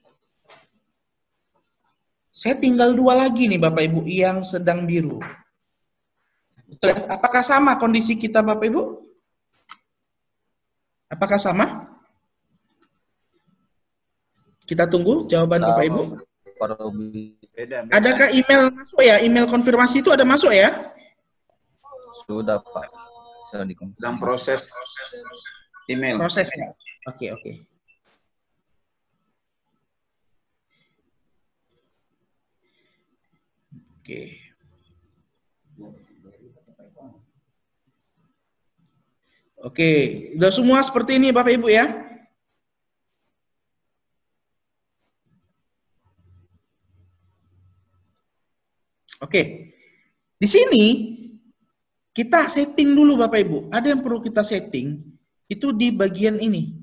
Saya tinggal dua lagi nih Bapak Ibu yang sedang biru. Betul. Apakah sama kondisi kita Bapak Ibu? Apakah sama? Kita tunggu jawaban Bapak Ibu. Adakah email masuk ya? Email konfirmasi itu ada masuk ya? Sudah Pak. Sudah dikonfirmasi. Dalam proses email. Prosesnya. Oke, oke. Oke. Oke, udah semua seperti ini Bapak Ibu ya? Oke, di sini kita setting dulu Bapak Ibu. Ada yang perlu kita setting, itu di bagian ini.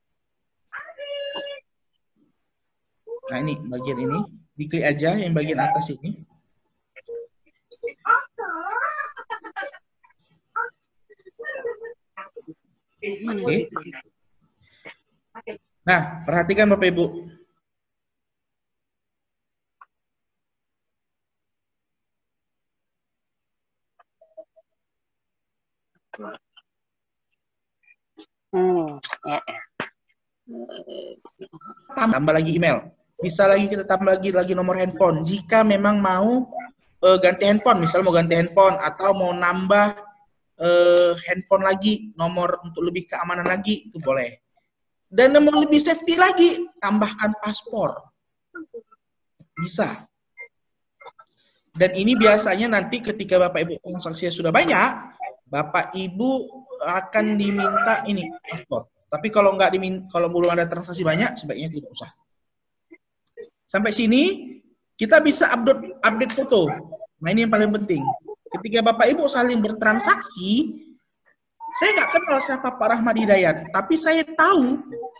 Nah ini, bagian ini. Diklik aja yang bagian atas ini. Oke. Nah, perhatikan Bapak Ibu. Tambah lagi email. Bisa lagi kita tambah lagi nomor handphone. Jika memang mau ganti handphone, misal mau ganti handphone atau mau nambah handphone lagi, nomor untuk lebih keamanan lagi, itu boleh. Dan mau lebih safety lagi, tambahkan paspor. Bisa. Dan ini biasanya nanti ketika Bapak Ibu transaksinya sudah banyak, Bapak Ibu akan diminta ini paspor. Tapi kalau kalau belum ada transaksi banyak, sebaiknya tidak usah. Sampai sini kita bisa update foto. Nah ini yang paling penting. Ketika Bapak Ibu saling bertransaksi, saya nggak kenal siapa Pak Rahmat Hidayat, tapi saya tahu,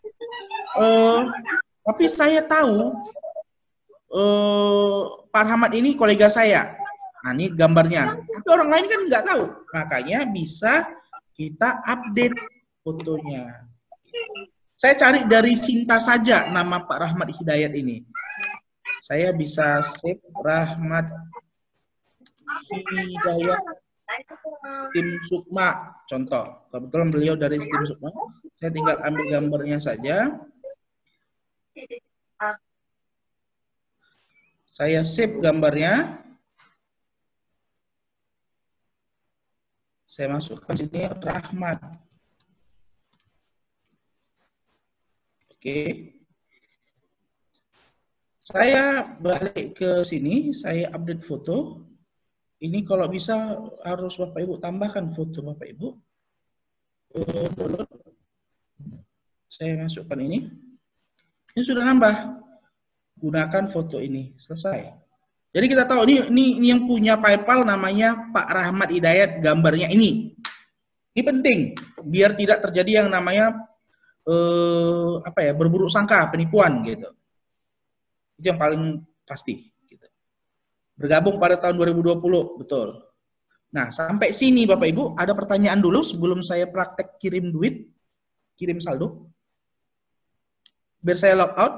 Pak Rahmat ini kolega saya. Nah ini gambarnya. Tapi orang lain kan nggak tahu. Makanya bisa kita update fotonya. Saya cari dari Sinta saja nama Pak Rahmat Hidayat ini. Saya bisa save Rahmat Hidayat Steam Sukma, contoh. Kebetulan beliau dari Steam Sukma. Saya tinggal ambil gambarnya saja. Saya save gambarnya. Saya masukkan sini Rahmat. Oke. Saya balik ke sini, saya update foto. Ini kalau bisa harus Bapak Ibu tambahkan foto Bapak Ibu. Saya masukkan ini. Ini sudah nambah. Gunakan foto ini. Selesai. Jadi kita tahu ini yang punya PayPal namanya Pak Rahmat Hidayat, gambarnya ini. Ini penting biar tidak terjadi yang namanya berburuk sangka, penipuan gitu. Itu yang paling pasti. Gitu. Bergabung pada tahun 2020, betul. Nah, sampai sini Bapak Ibu, ada pertanyaan dulu sebelum saya praktek kirim duit, kirim saldo. Biar saya log out.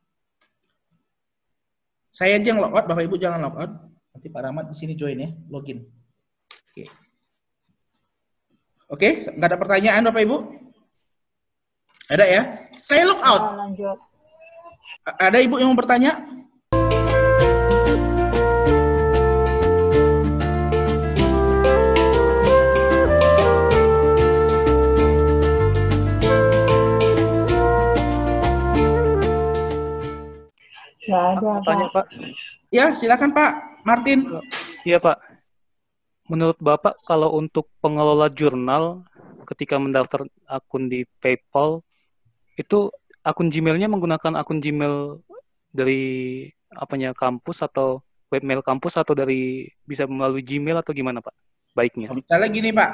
Saya aja yang log out, Bapak Ibu jangan log out. Nanti Pak Rahmat di sini join ya, login. Oke. Oke, nggak ada pertanyaan Bapak Ibu? Ada ya? Saya log out. Lanjut. Ada Ibu yang mau bertanya? Nggak ada, Tanya, Pak. Ya, silakan Pak Martin. Iya, Pak. Menurut Bapak, kalau untuk pengelola jurnal ketika mendaftar akun di PayPal, itu akun Gmail-nya menggunakan akun Gmail dari kampus atau webmail kampus atau dari bisa melalui Gmail atau gimana, Pak? Baiknya. Misalnya gini, Pak.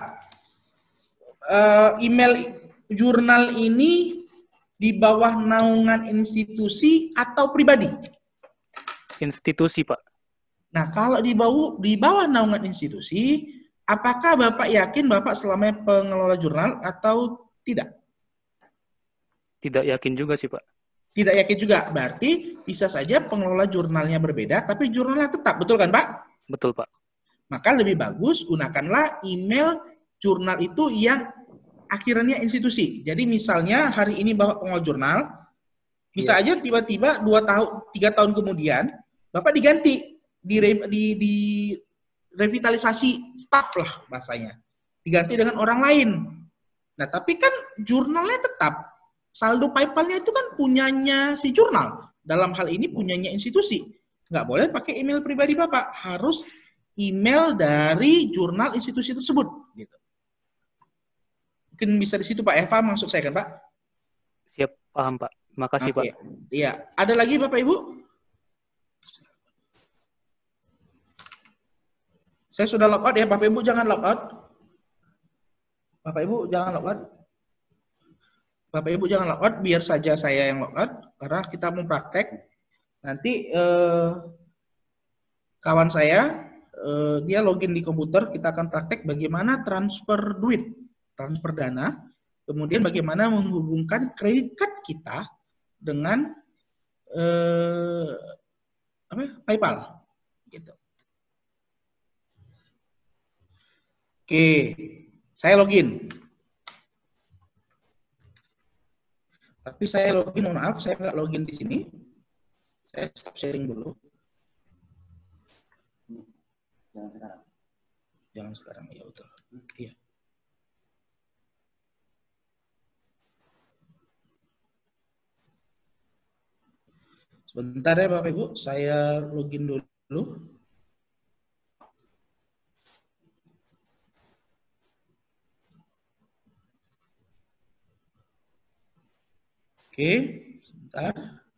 Email jurnal ini di bawah naungan institusi atau pribadi? Institusi, Pak. Nah, kalau di bawah naungan institusi, apakah Bapak yakin Bapak selamanya pengelola jurnal atau tidak? Tidak yakin juga sih, Pak. Tidak yakin juga. Berarti bisa saja pengelola jurnalnya berbeda, tapi jurnalnya tetap. Betul kan, Pak? Betul, Pak. Maka lebih bagus gunakanlah email jurnal itu yang akhirnya institusi. Jadi misalnya hari ini Bapak pengelola jurnal, bisa aja tiba-tiba 3 tahun kemudian Bapak diganti, di revitalisasi staff lah bahasanya. Diganti dengan orang lain. Nah, tapi kan jurnalnya tetap. Saldo PayPal-nya itu kan punyanya si jurnal. Dalam hal ini punyanya institusi. Nggak boleh pakai email pribadi Bapak. Harus email dari jurnal institusi tersebut. Gitu. Mungkin bisa di situ Pak Eva, maksud saya kan Pak? Siap, paham Pak. Makasih Pak. Iya. Ada lagi Bapak Ibu? Saya sudah log out ya, Bapak Ibu jangan log out. Bapak Ibu jangan log out. Bapak Ibu jangan log out, biar saja saya yang log out, karena kita mau praktek. Nanti kawan saya, dia login di komputer, kita akan praktek bagaimana transfer duit, transfer dana, kemudian bagaimana menghubungkan kredit card kita dengan PayPal. Gitu. Oke, saya login. Tapi saya login, mohon maaf, saya nggak login di sini. Saya stop sharing dulu. Jangan sekarang. Jangan sekarang, ya betul. Iya. Sebentar ya Bapak Ibu, saya login dulu. Oke, sebentar.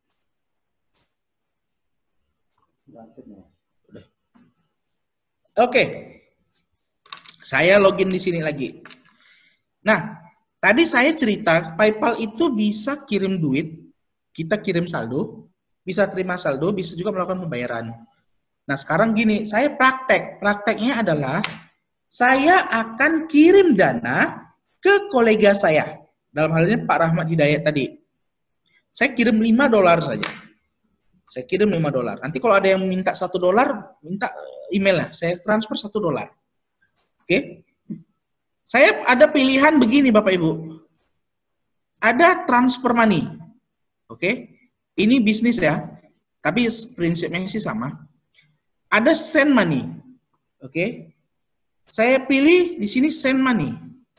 Oke, saya login di sini lagi. Nah, tadi saya cerita PayPal itu bisa kirim duit, kita kirim saldo, bisa terima saldo, bisa juga melakukan pembayaran. Nah, sekarang gini, saya praktek. Prakteknya adalah saya akan kirim dana ke kolega saya. Dalam hal ini Pak Rahmat Hidayat tadi. Saya kirim $5 saja. Saya kirim $5. Nanti kalau ada yang minta $1, minta emailnya. Saya transfer $1. Oke? Saya ada pilihan begini Bapak Ibu. Ada transfer money. Oke? Ini bisnis ya. Tapi prinsipnya sih sama. Ada send money. Oke? Saya pilih di sini send money.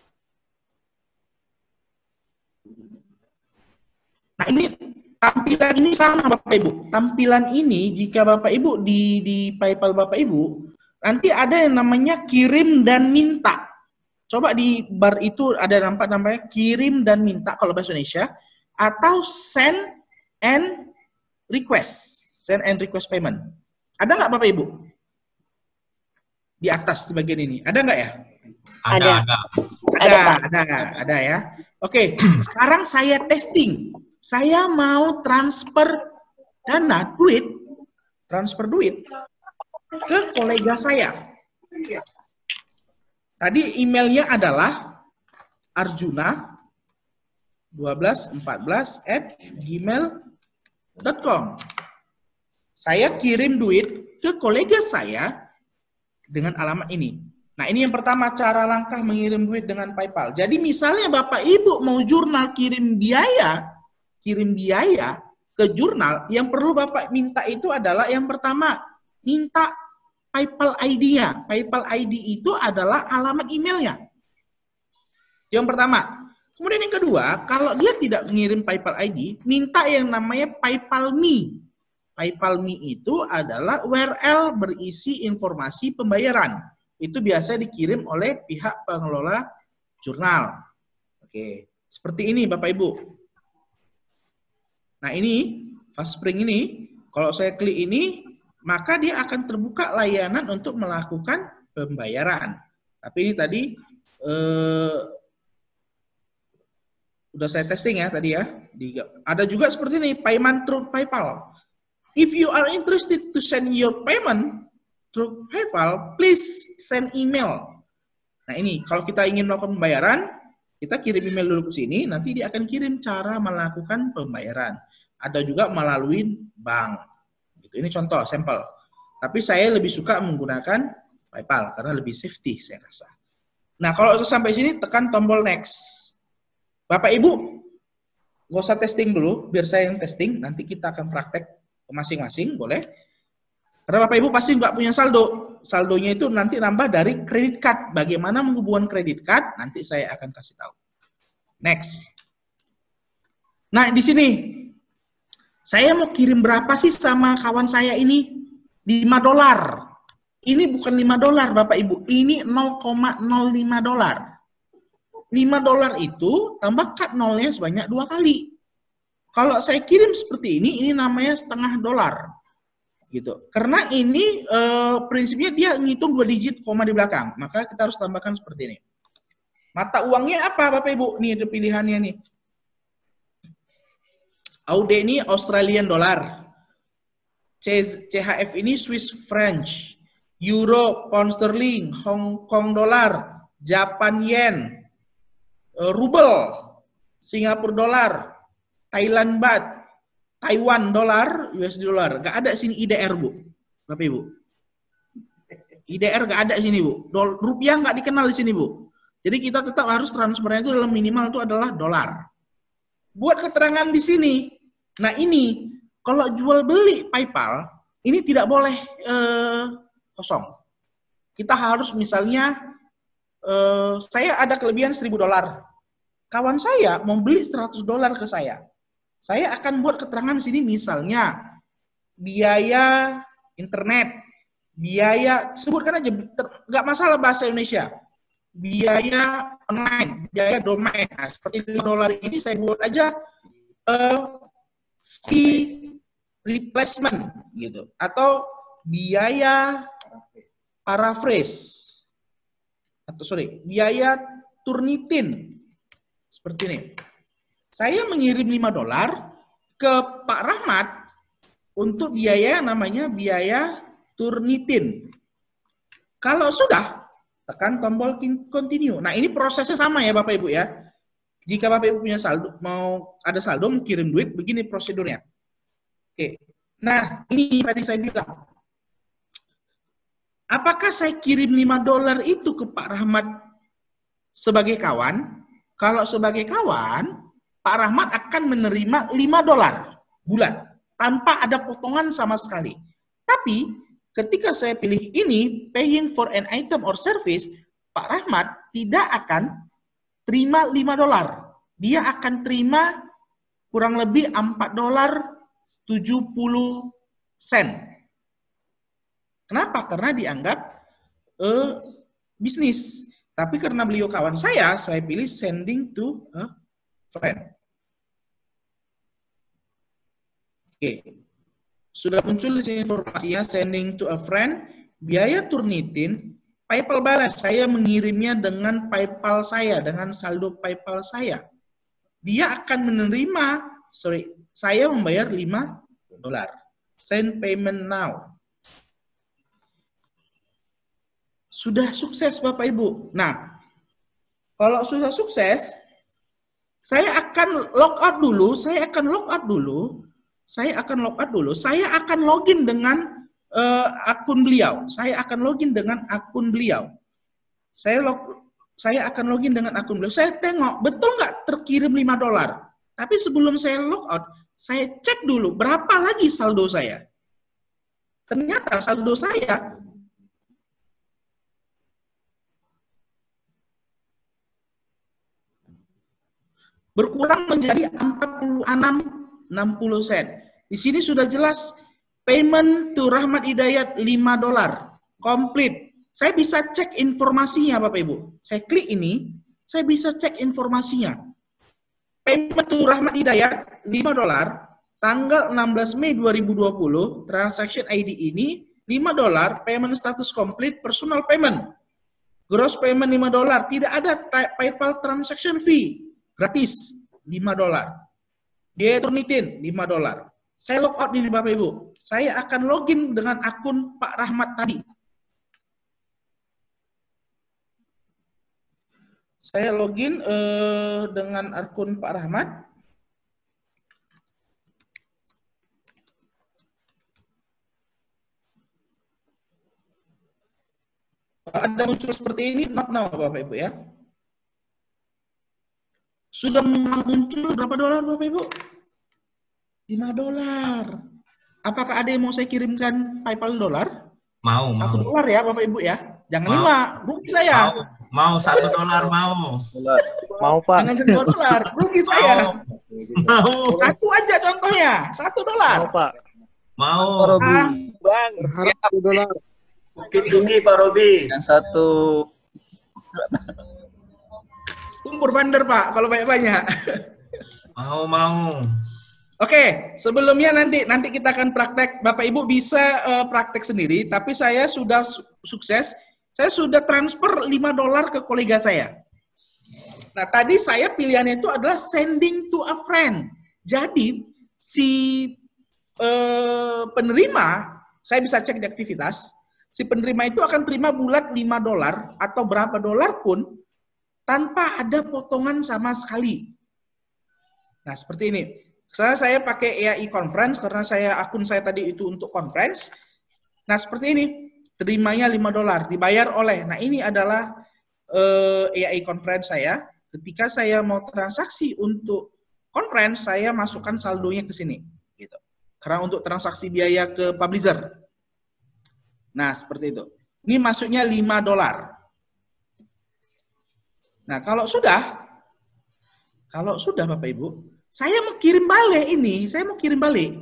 Nah, ini tampilan ini sama Bapak Ibu. Tampilan ini jika Bapak Ibu di PayPal Bapak Ibu, nanti ada yang namanya kirim dan minta. Coba di bar itu ada namanya kirim dan minta kalau bahasa Indonesia, atau send and request. Send and request payment. Ada nggak Bapak Ibu? Di atas di bagian ini. Ada nggak ya? Ada ya. Oke, sekarang saya testing. Saya mau transfer dana, transfer duit ke kolega saya. Tadi emailnya adalah arjuna1214@gmail.com. Saya kirim duit ke kolega saya dengan alamat ini. Nah, ini yang pertama cara langkah mengirim duit dengan PayPal. Jadi misalnya Bapak Ibu mau jurnal kirim biaya ke jurnal, yang perlu Bapak minta itu adalah yang pertama, minta PayPal ID-nya. PayPal ID itu adalah alamat emailnya. Yang pertama. Kemudian yang kedua, kalau dia tidak mengirim PayPal ID, minta yang namanya PayPal Me. PayPal Me itu adalah URL berisi informasi pembayaran. Itu biasa dikirim oleh pihak pengelola jurnal. Oke, seperti ini Bapak Ibu. Nah ini, FastSpring ini, kalau saya klik ini, maka dia akan terbuka layanan untuk melakukan pembayaran. Tapi ini tadi, udah saya testing ya tadi ya. Ada juga seperti ini, payment through PayPal. If you are interested to send your payment through PayPal, please send email. Nah ini, kalau kita ingin melakukan pembayaran, kita kirim email dulu ke sini, nanti dia akan kirim cara melakukan pembayaran. Ada juga melalui bank. Gitu. Ini contoh, sampel. Tapi saya lebih suka menggunakan PayPal, karena lebih safety, saya rasa. Nah, kalau sampai sini, tekan tombol next. Bapak Ibu, nggak usah testing dulu, biar saya yang testing, nanti kita akan praktek masing-masing, boleh. Karena Bapak Ibu pasti nggak punya saldo. Saldonya itu nanti nambah dari kredit card. Bagaimana menghubungkan kredit card, nanti saya akan kasih tahu. Next. Nah, di sini, saya mau kirim berapa sih sama kawan saya ini? $5. Ini bukan $5, Bapak Ibu. Ini $0,05. $5 itu tambah cut nolnya sebanyak 2 kali. Kalau saya kirim seperti ini namanya $0,5. Gitu. Karena ini prinsipnya dia ngitung 2 digit koma di belakang. Maka kita harus tambahkan seperti ini. Mata uangnya apa Bapak Ibu? Nih ada pilihannya nih. AUD ini Australian dollar. CHF ini Swiss franc. Euro, pound sterling, Hong Kong dollar, Japan yen, rubel, Singapura dollar, Thailand baht, Taiwan dolar, USD dolar. Gak ada sini IDR, Bu. Bapak Ibu. IDR gak ada sini, Bu. Rupiah gak dikenal di sini, Bu. Jadi kita tetap harus transfernya itu dalam minimal itu adalah dolar. Buat keterangan di sini. Nah ini, kalau jual beli PayPal, ini tidak boleh kosong. Kita harus misalnya, saya ada kelebihan $1.000. Kawan saya mau beli $100 ke saya. Saya akan buat keterangan di sini misalnya biaya internet, biaya, sebutkan aja, nggak masalah bahasa Indonesia, biaya online, biaya domain. Nah, seperti $5 ini saya buat aja fee replacement gitu, atau biaya paraphrase, atau biaya Turnitin. Seperti ini. Saya mengirim $5 ke Pak Rahmat untuk biaya namanya biaya Turnitin. Kalau sudah, tekan tombol continue. Nah, ini prosesnya sama ya Bapak Ibu ya. Jika Bapak Ibu punya saldo, mau ada saldo, mau kirim duit, begini prosedurnya. Oke. Nah, ini tadi saya bilang. Apakah saya kirim $5 itu ke Pak Rahmat sebagai kawan? Kalau sebagai kawan, Pak Rahmat akan menerima $5 bulan tanpa ada potongan sama sekali. Tapi ketika saya pilih ini, paying for an item or service, Pak Rahmat tidak akan terima $5. Dia akan terima kurang lebih $4.70. Kenapa? Karena dianggap bisnis. Tapi karena beliau kawan saya pilih sending to a friend. Oke. Sudah muncul di sini informasinya, sending to a friend, biaya Turnitin, PayPal balance, saya mengirimnya dengan PayPal saya, dengan saldo PayPal saya. Dia akan menerima, saya membayar $5. Send payment now. Sudah sukses Bapak Ibu. Nah, kalau sudah sukses, saya akan logout dulu, saya akan login dengan akun beliau. Saya akan login dengan akun beliau. Saya akan login dengan akun beliau. Saya tengok, betul nggak terkirim $5? Tapi sebelum saya logout, saya cek dulu berapa lagi saldo saya. Ternyata saldo saya berkurang menjadi 46.60 sen. Di sini sudah jelas payment to Rahmat Hidayat $5 complete. Saya bisa cek informasinya Bapak Ibu. Saya klik ini, saya bisa cek informasinya. Payment to Rahmat Hidayat $5 tanggal 16 Mei 2020, transaction ID ini $5, payment status complete, personal payment. Gross payment $5, tidak ada PayPal transaction fee. Gratis, $5. Biaya Turnitin, $5. Saya logout ini Bapak Ibu. Saya akan login dengan akun Pak Rahmat tadi. Saya login dengan akun Pak Rahmat. Ada muncul seperti ini, not now Bapak Ibu ya. Sudah muncul berapa dolar Bapak Ibu? $5. Apakah ada yang mau saya kirimkan PayPal dolar? Mau. $1 ya Bapak Ibu ya. Jangan 5, rugi saya. Mau $1 mau. Mau Pak. Jangan $2, rugi saya. Mau. Satu aja contohnya, $1. Mau Pak. Mau. Bang, siap. $1. Tinggi Pak Robi. Yang satu. Tumpur bandar Pak, kalau banyak-banyak. Mau. Oke, sebelumnya nanti kita akan praktek. Bapak Ibu bisa praktek sendiri, tapi saya sudah sukses. Saya sudah transfer $5 ke kolega saya. Nah, tadi saya pilihannya itu adalah sending to a friend. Jadi, si penerima, saya bisa cek di aktivitas, si penerima itu akan terima bulat $5 atau berapa dolar pun tanpa ada potongan sama sekali. Nah, seperti ini. Saya pakai EAI Conference karena akun saya tadi itu untuk conference. Nah, seperti ini. Terimanya $5, dibayar oleh. Nah, ini adalah EAI Conference saya. Ketika saya mau transaksi untuk conference, saya masukkan saldonya ke sini. Gitu. Karena untuk transaksi biaya ke publisher. Nah, seperti itu. Ini masuknya $5. Nah, kalau sudah Bapak Ibu, saya mau kirim balik ini, saya mau kirim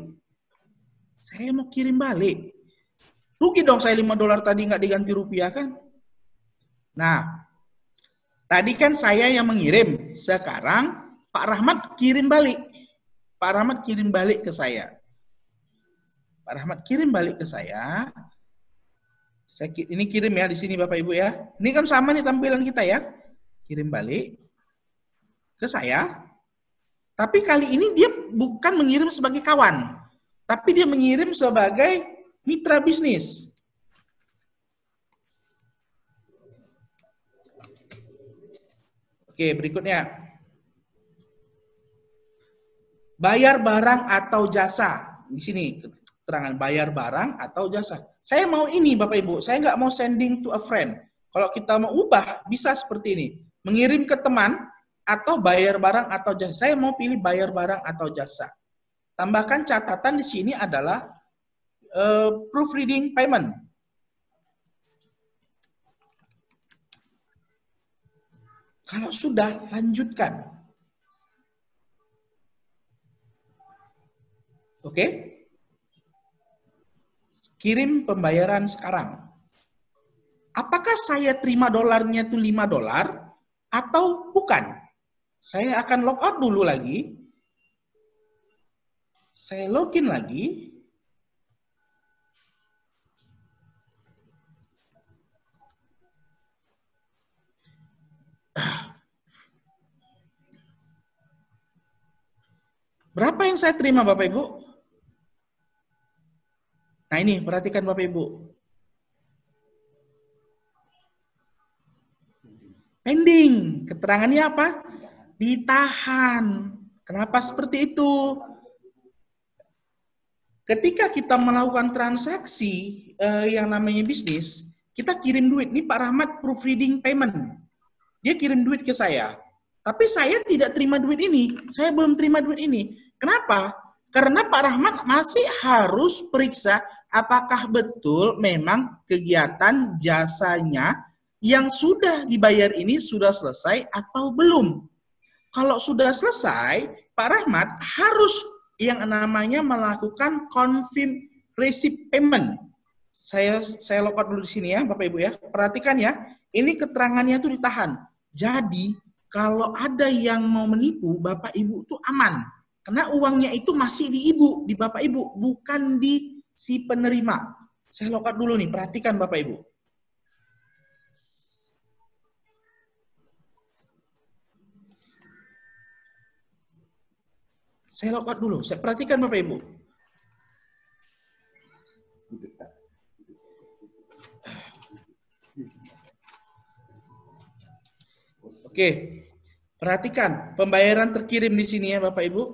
balik. Rugi dong saya $5 tadi nggak diganti rupiah kan? Nah, tadi kan saya yang mengirim, sekarang Pak Rahmat kirim balik. Pak Rahmat kirim balik ke saya. Pak Rahmat kirim balik ke saya. Ini kirim ya di sini Bapak Ibu ya. Ini kan sama nih tampilan kita ya. Kirim balik ke saya. Tapi kali ini dia bukan mengirim sebagai kawan, tapi dia mengirim sebagai mitra bisnis. Oke, berikutnya. Bayar barang atau jasa. Di sini keterangan bayar barang atau jasa. Saya mau ini Bapak Ibu, saya nggak mau sending to a friend. Kalau kita mau ubah, bisa seperti ini. Mengirim ke teman atau bayar barang atau jasa. Saya mau pilih bayar barang atau jasa. Tambahkan catatan di sini adalah proofreading payment. Kalau sudah, lanjutkan. Oke? Kirim pembayaran sekarang. Apakah saya terima dolarnya itu $5 atau bukan? Saya akan log out dulu lagi. Saya login lagi. Berapa yang saya terima Bapak Ibu? Nah ini, perhatikan Bapak Ibu. Pending. Keterangannya apa? Ditahan. Kenapa seperti itu? Ketika kita melakukan transaksi yang namanya bisnis, kita kirim duit. Ini Pak Rahmat proofreading payment. Dia kirim duit ke saya. Tapi saya tidak terima duit ini. Saya belum terima duit ini. Kenapa? Karena Pak Rahmat masih harus periksa apakah betul memang kegiatan jasanya yang sudah dibayar ini sudah selesai atau belum. Kalau sudah selesai, Pak Rahmat harus yang namanya melakukan confirm receipt payment. Saya logout dulu di sini ya, Bapak Ibu ya. Perhatikan ya, ini keterangannya itu ditahan. Jadi, kalau ada yang mau menipu, Bapak Ibu itu aman. Karena uangnya itu masih di Ibu, di Bapak Ibu, bukan di si penerima. Saya logout dulu nih, perhatikan Bapak Ibu. Saya logout dulu, saya perhatikan Bapak Ibu. Oke, perhatikan pembayaran terkirim di sini ya Bapak Ibu.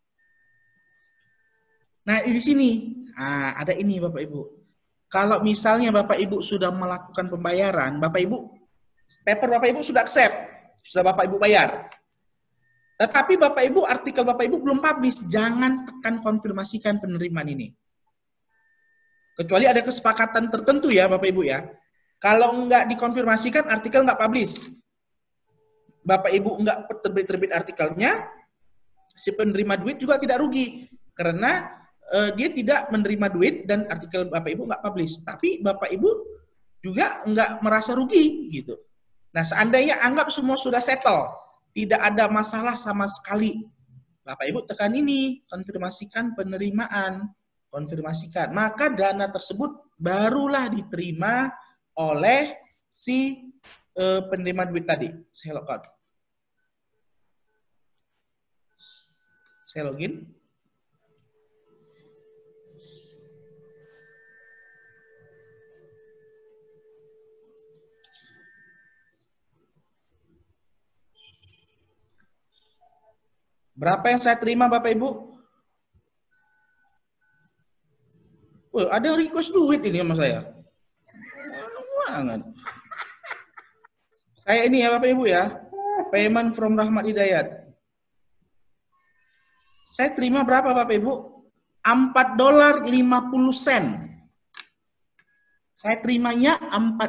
Nah di sini, ada ini Bapak Ibu. Kalau misalnya Bapak Ibu sudah melakukan pembayaran, Bapak Ibu, paper Bapak Ibu sudah accept, sudah Bapak Ibu bayar. Tetapi Bapak Ibu, artikel Bapak Ibu belum publish, jangan tekan konfirmasikan penerimaan ini. Kecuali ada kesepakatan tertentu ya Bapak Ibu ya. Kalau nggak dikonfirmasikan, artikel nggak publish. Bapak Ibu nggak terbit artikelnya, si penerima duit juga tidak rugi. Karena dia tidak menerima duit dan artikel Bapak Ibu nggak publish. Tapi Bapak Ibu juga nggak merasa rugi gitu. Nah seandainya anggap semua sudah settle, tidak ada masalah sama sekali. Bapak Ibu tekan ini, konfirmasikan penerimaan. Konfirmasikan. Maka dana tersebut barulah diterima oleh si penerima duit tadi. Saya logout. Saya login. Berapa yang saya terima Bapak Ibu? Ada request duit ini sama saya. Banget. Saya ini ya Bapak Ibu ya. Payment from Rahmat Hidayat. Saya terima berapa Bapak Ibu? $4.50. Saya terimanya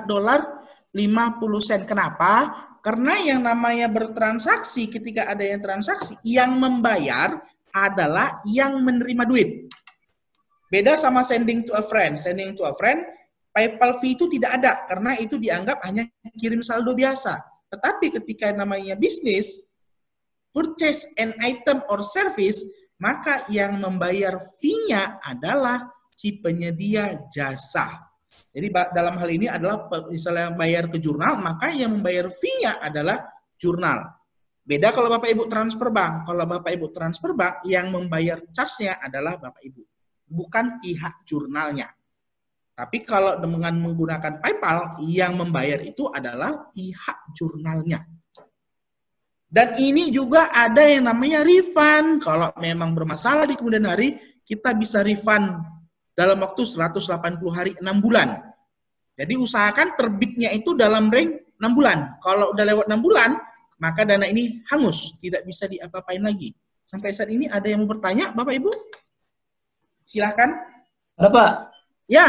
$4.50. Kenapa? Karena yang namanya bertransaksi, ketika ada yang transaksi, yang membayar adalah yang menerima duit. Beda sama sending to a friend. Sending to a friend, PayPal fee itu tidak ada, karena itu dianggap hanya kirim saldo biasa. Tetapi ketika namanya bisnis, purchase an item or service, maka yang membayar fee-nya adalah si penyedia jasa. Jadi dalam hal ini adalah misalnya bayar ke jurnal, maka yang membayar fee-nya adalah jurnal. Beda kalau Bapak Ibu transfer bank. Kalau Bapak Ibu transfer bank, yang membayar charge-nya adalah Bapak Ibu, bukan pihak jurnalnya. Tapi kalau dengan menggunakan PayPal, yang membayar itu adalah pihak jurnalnya. Dan ini juga ada yang namanya refund. Kalau memang bermasalah di kemudian hari, kita bisa refund dalam waktu 180 hari 6 bulan. Jadi usahakan terbitnya itu dalam range 6 bulan. Kalau udah lewat 6 bulan, maka dana ini hangus, tidak bisa diapa-apain lagi. Sampai saat ini ada yang mau bertanya, Bapak Ibu? Silahkan. Ada Pak? Ya.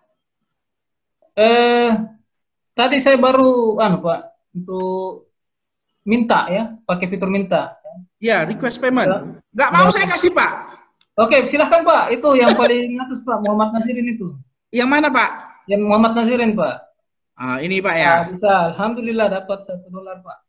Tadi saya baru, Pak, untuk minta ya, pakai fitur minta. Ya, request payment. Nggak mau saya kasih, Pak. Oke, silahkan Pak. Itu yang paling atas Pak, Muhammad Nasirin itu. Yang mana Pak? Yang Muhammad Nasirin Pak. Ah, ini Pak ya. Bisa, Alhamdulillah dapat $1 Pak.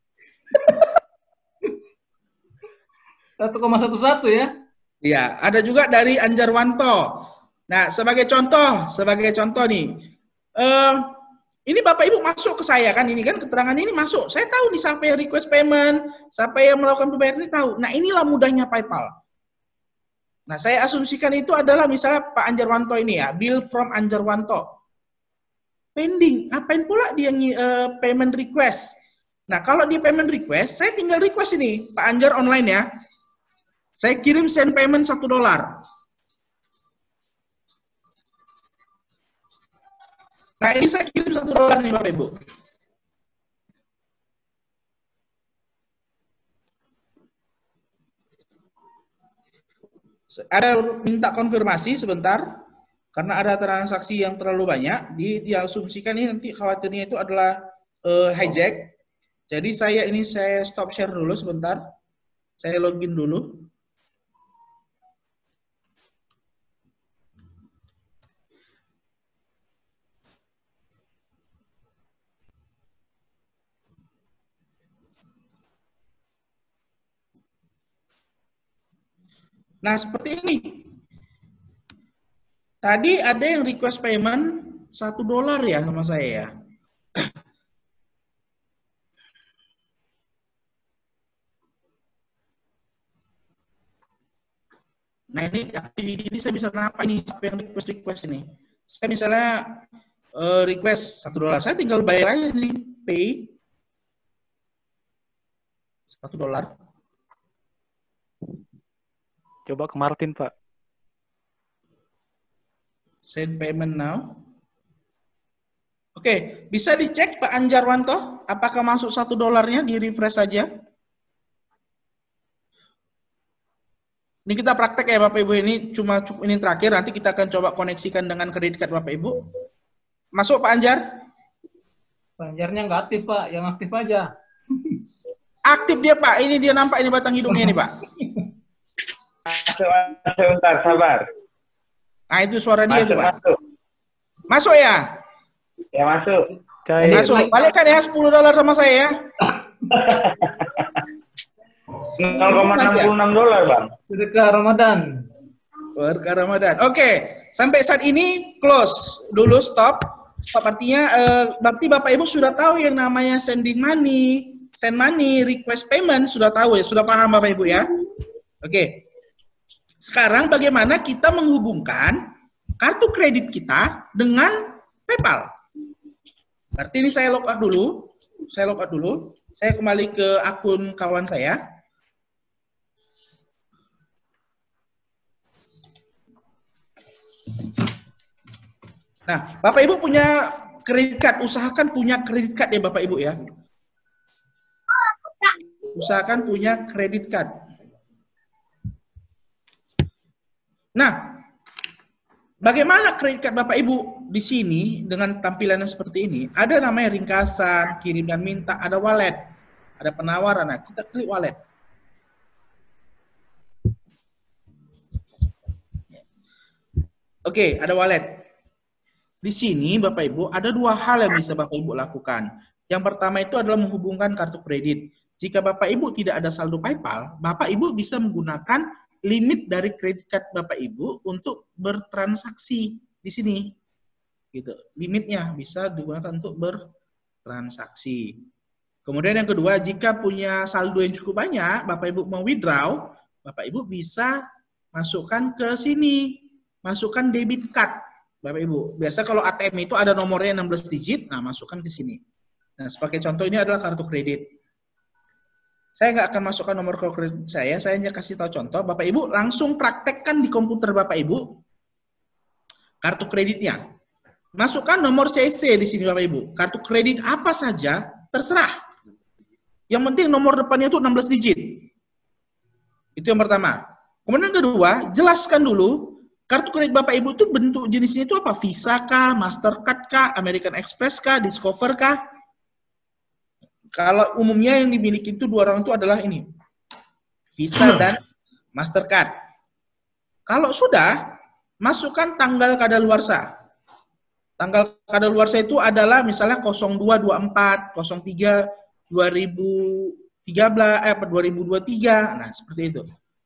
1,11 ya. Iya, ada juga dari Anjarwanto. Nah, sebagai contoh nih. Ini Bapak Ibu masuk ke saya kan, ini kan keterangan ini masuk. Saya tahu nih siapa yang request payment, siapa yang melakukan pembayaran ini tahu. Nah, inilah mudahnya PayPal. Nah, saya asumsikan itu adalah misalnya Pak Anjarwanto ini ya, bill from Anjarwanto. Pending, apain pula dia payment request? Nah, kalau dia payment request, saya tinggal request ini, Pak Anjar online ya. Saya kirim send payment $1. Nah, ini saya kirim $1 nih Bapak Ibu. Ada minta konfirmasi sebentar, karena ada transaksi yang terlalu banyak, diasumsikan ini nanti khawatirnya itu adalah hijack. Jadi saya stop share dulu sebentar. Saya login dulu. Nah, seperti ini. Tadi ada yang request payment $1 ya sama saya ya. Nah, ini activity ini saya bisa kenapa ini yang request ini. Saya misalnya request $1. Saya tinggal bayar aja nih, pay $1. Coba ke Martin, Pak. Send payment now. Oke, bisa dicek Pak Anjarwanto, apakah masuk $1-nya, di refresh saja. Ini kita praktek ya Bapak Ibu, ini cuma ini terakhir, nanti kita akan coba koneksikan dengan kredit card Bapak Ibu. Masuk Pak Anjar? Pak Anjarnya nggak aktif Pak, yang aktif aja. Aktif dia Pak, ini dia nampak ini batang hidungnya ini Pak. Sebentar, sabar. Nah itu suara dia itu Pak. Masuk ya? Ya masuk. Masuk. Balikkan ya $10 sama saya ya. $0,66 Bang. Sedekah Ramadan. Berkah Ramadan. Oke, sampai saat ini close dulu, stop. Stop artinya berarti Bapak Ibu sudah tahu yang namanya sending money, send money, request payment, sudah tahu ya, sudah paham Bapak Ibu ya. Oke. Sekarang bagaimana kita menghubungkan kartu kredit kita dengan PayPal? Berarti ini saya logout dulu. Saya kembali ke akun kawan saya. Nah, Bapak Ibu punya kredit card, usahakan punya kredit card ya Bapak Ibu ya. Usahakan punya kredit card. Nah, bagaimana kredit card Bapak Ibu di sini dengan tampilannya seperti ini? Ada namanya ringkasan, kirim dan minta, ada wallet, ada penawaran. Nah, kita klik wallet. Oke, ada wallet. Di sini Bapak Ibu ada dua hal yang bisa Bapak Ibu lakukan. Yang pertama itu adalah menghubungkan kartu kredit. Jika Bapak Ibu tidak ada saldo PayPal, Bapak Ibu bisa menggunakan limit dari kredit card Bapak Ibu untuk bertransaksi di sini. Gitu. Limitnya bisa digunakan untuk bertransaksi. Kemudian yang kedua, jika punya saldo yang cukup banyak, Bapak Ibu mau withdraw, Bapak Ibu bisa masukkan ke sini, masukkan debit card, Bapak Ibu. Biasa kalau ATM itu ada nomornya 16 digit, nah masukkan ke sini. Nah, sebagai contoh ini adalah kartu kredit. Saya nggak akan masukkan nomor kartu kredit saya hanya kasih tahu contoh. Bapak Ibu langsung praktekkan di komputer Bapak Ibu kartu kreditnya. Masukkan nomor CC di sini Bapak Ibu. Kartu kredit apa saja, terserah. Yang penting nomor depannya itu 16 digit. Itu yang pertama. Kemudian yang kedua, jelaskan dulu kartu kredit Bapak Ibu itu bentuk jenisnya itu apa? Visa kah, Mastercard kah, American Express kah, Discover kah? Kalau umumnya yang dimiliki itu dua orang itu adalah ini. Visa dan Mastercard. Kalau sudah, masukkan tanggal kadaluarsa. Tanggal kadaluarsa itu adalah misalnya 0224, 03 2023. Nah, seperti itu.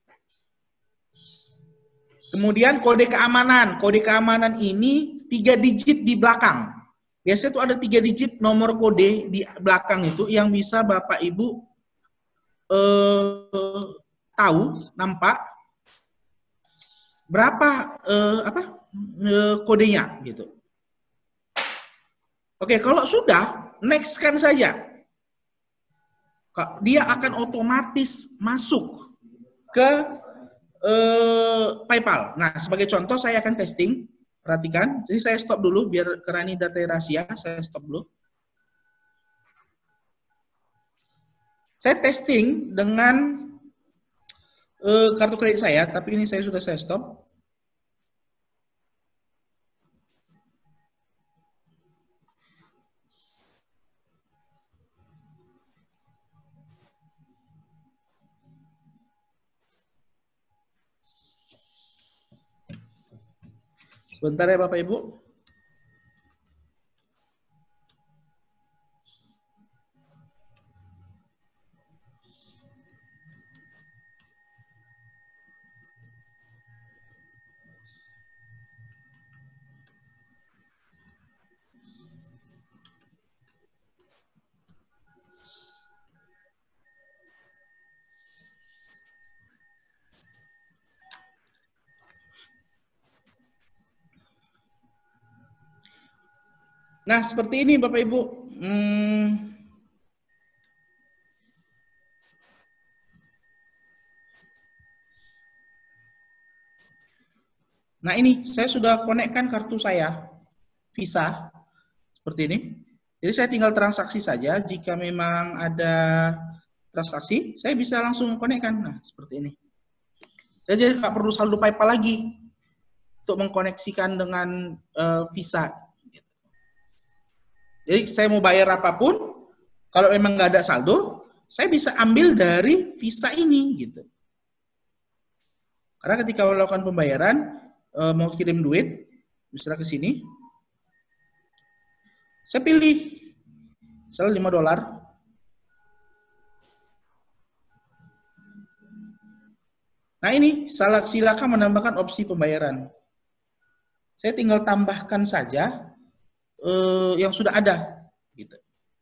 Kemudian kode keamanan. Kode keamanan ini 3 digit di belakang. Biasanya itu ada 3 digit nomor kode di belakang itu yang bisa Bapak Ibu tahu, nampak berapa kodenya gitu. Oke, kalau sudah, next-kan saja. Dia akan otomatis masuk ke PayPal. Nah, sebagai contoh saya akan testing. Perhatikan. Jadi saya stop dulu biar karena ini data rahasia, saya stop dulu. Saya testing dengan kartu kredit saya, tapi ini saya stop. Sebentar ya Bapak Ibu. Nah, seperti ini Bapak Ibu. Nah, ini saya sudah konekkan kartu saya, Visa, seperti ini. Jadi saya tinggal transaksi saja. Jika memang ada transaksi, saya bisa langsung konekkan. Nah, seperti ini. Jadi nggak perlu saldo PayPal lagi untuk mengkoneksikan dengan Visa. Jadi saya mau bayar apapun, kalau memang nggak ada saldo, saya bisa ambil dari Visa ini, gitu. Karena ketika melakukan pembayaran, mau kirim duit, misalnya ke sini, saya pilih, misalnya $5. Nah ini, silakan menambahkan opsi pembayaran. Saya tinggal tambahkan saja yang sudah ada, gitu.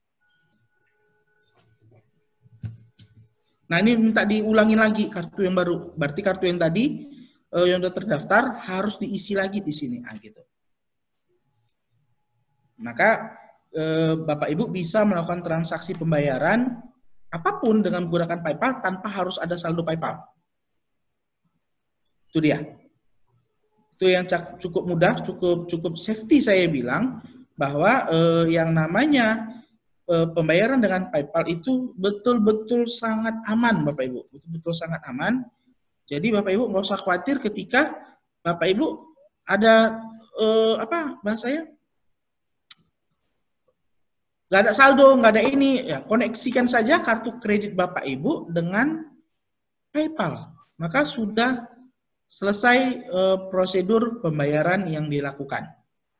Nah ini minta diulangi lagi kartu yang baru. Berarti kartu yang tadi yang sudah terdaftar harus diisi lagi di sini, gitu. Maka Bapak Ibu bisa melakukan transaksi pembayaran apapun dengan menggunakan PayPal tanpa harus ada saldo PayPal. Itu dia. Itu yang cukup mudah, cukup safety saya bilang. Bahwa yang namanya pembayaran dengan PayPal itu betul-betul sangat aman, Bapak Ibu. Betul-betul sangat aman. Jadi Bapak Ibu nggak usah khawatir ketika Bapak Ibu ada bahasanya? Nggak ada saldo, nggak ada ini. Ya, koneksikan saja kartu kredit Bapak Ibu dengan PayPal. Maka sudah selesai prosedur pembayaran yang dilakukan.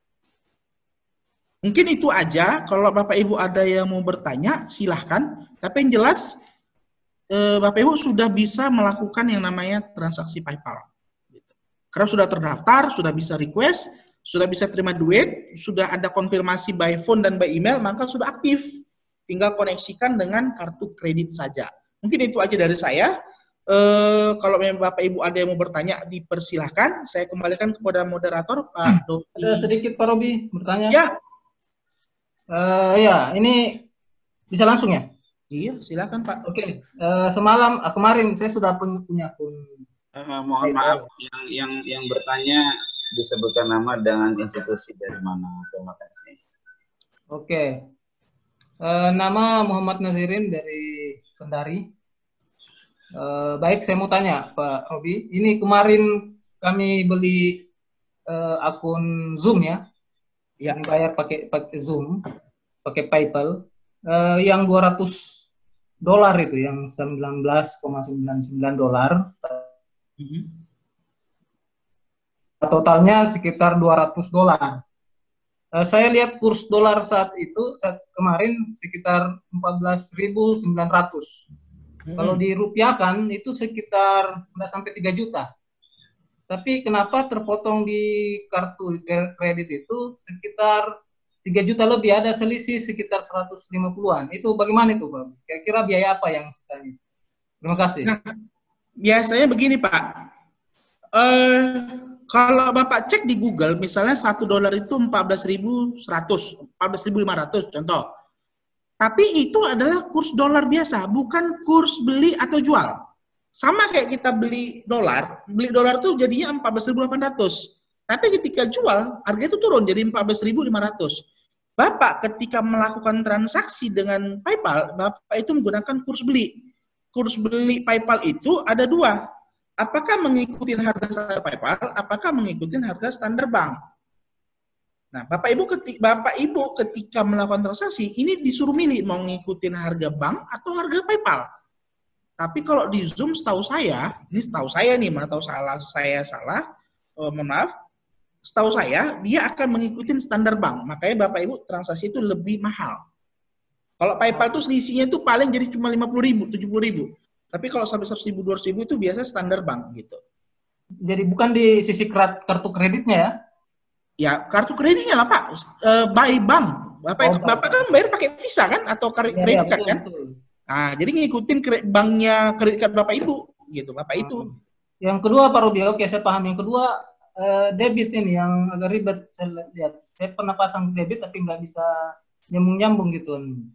Mungkin itu aja. Kalau Bapak Ibu ada yang mau bertanya, silahkan. Tapi yang jelas, Bapak Ibu sudah bisa melakukan yang namanya transaksi PayPal. Karena sudah terdaftar, sudah bisa request, sudah bisa terima duit, sudah ada konfirmasi by phone dan by email, maka sudah aktif. Tinggal koneksikan dengan kartu kredit saja. Mungkin itu aja dari saya. Kalau memang Bapak Ibu ada yang mau bertanya, dipersilahkan. Saya kembalikan kepada moderator, Pak Doki. Ada sedikit Pak Robi bertanya. Ya. Ya, ini bisa langsung ya? Iya, silakan Pak. Oke. Kemarin saya sudah punya akun. Mohon maaf, yang bertanya disebutkan nama dengan institusi dari mana. Terima kasih. Oke. Nama Muhammad Nazirin dari Kendari. Baik, saya mau tanya Pak Robi. Ini kemarin kami beli akun Zoom ya. Ya. Bayar pakai Zoom, pakai PayPal. Yang $200 itu, yang $19,99. Totalnya sekitar $200. Saya lihat kurs dolar saat kemarin sekitar 14.900. Kalau dirupiahkan itu sekitar udah sampai 3 juta. Tapi kenapa terpotong di kartu kredit itu sekitar 3 juta lebih, ada selisih sekitar 150-an. Itu bagaimana itu, Pak? Kira-kira biaya apa yang sisanya? Terima kasih. Nah, biasanya begini, Pak. Kalau Bapak cek di Google, misalnya $1 itu 14.100, 14.500 contoh. Tapi itu adalah kurs dolar biasa, bukan kurs beli atau jual. Sama kayak kita beli dolar tuh jadinya 14.800. Tapi ketika jual, harganya itu turun jadi 14.500. Bapak ketika melakukan transaksi dengan PayPal, Bapak itu menggunakan kurs beli. Kurs beli PayPal itu ada dua. Apakah mengikuti harga standar PayPal, apakah mengikuti harga standar bank. Nah, Bapak Ibu ketika melakukan transaksi, ini disuruh milih mau ngikutin harga bank atau harga PayPal. Tapi kalau di Zoom setahu saya nih, mana tahu saya salah, mohon maaf, setahu saya dia akan mengikuti standar bank. Makanya Bapak Ibu transaksi itu lebih mahal. Kalau PayPal itu selisihnya itu paling jadi cuma 50.000, 70.000. Tapi kalau sampai 100.000, 200.000 itu biasa standar bank gitu. Jadi bukan di sisi kartu kreditnya ya? Ya, kartu kreditnya lah Pak, by bank. Bapak kan bayar pakai Visa kan atau kredit card kan? Betul. Nah, jadi ngikutin banknya kredit card Bapak Ibu gitu, Bapak itu. Yang kedua Pak Robi, oke saya paham. Yang kedua debit ini yang agak ribet saya lihat. Saya pernah pasang debit tapi nggak bisa nyambung gitu.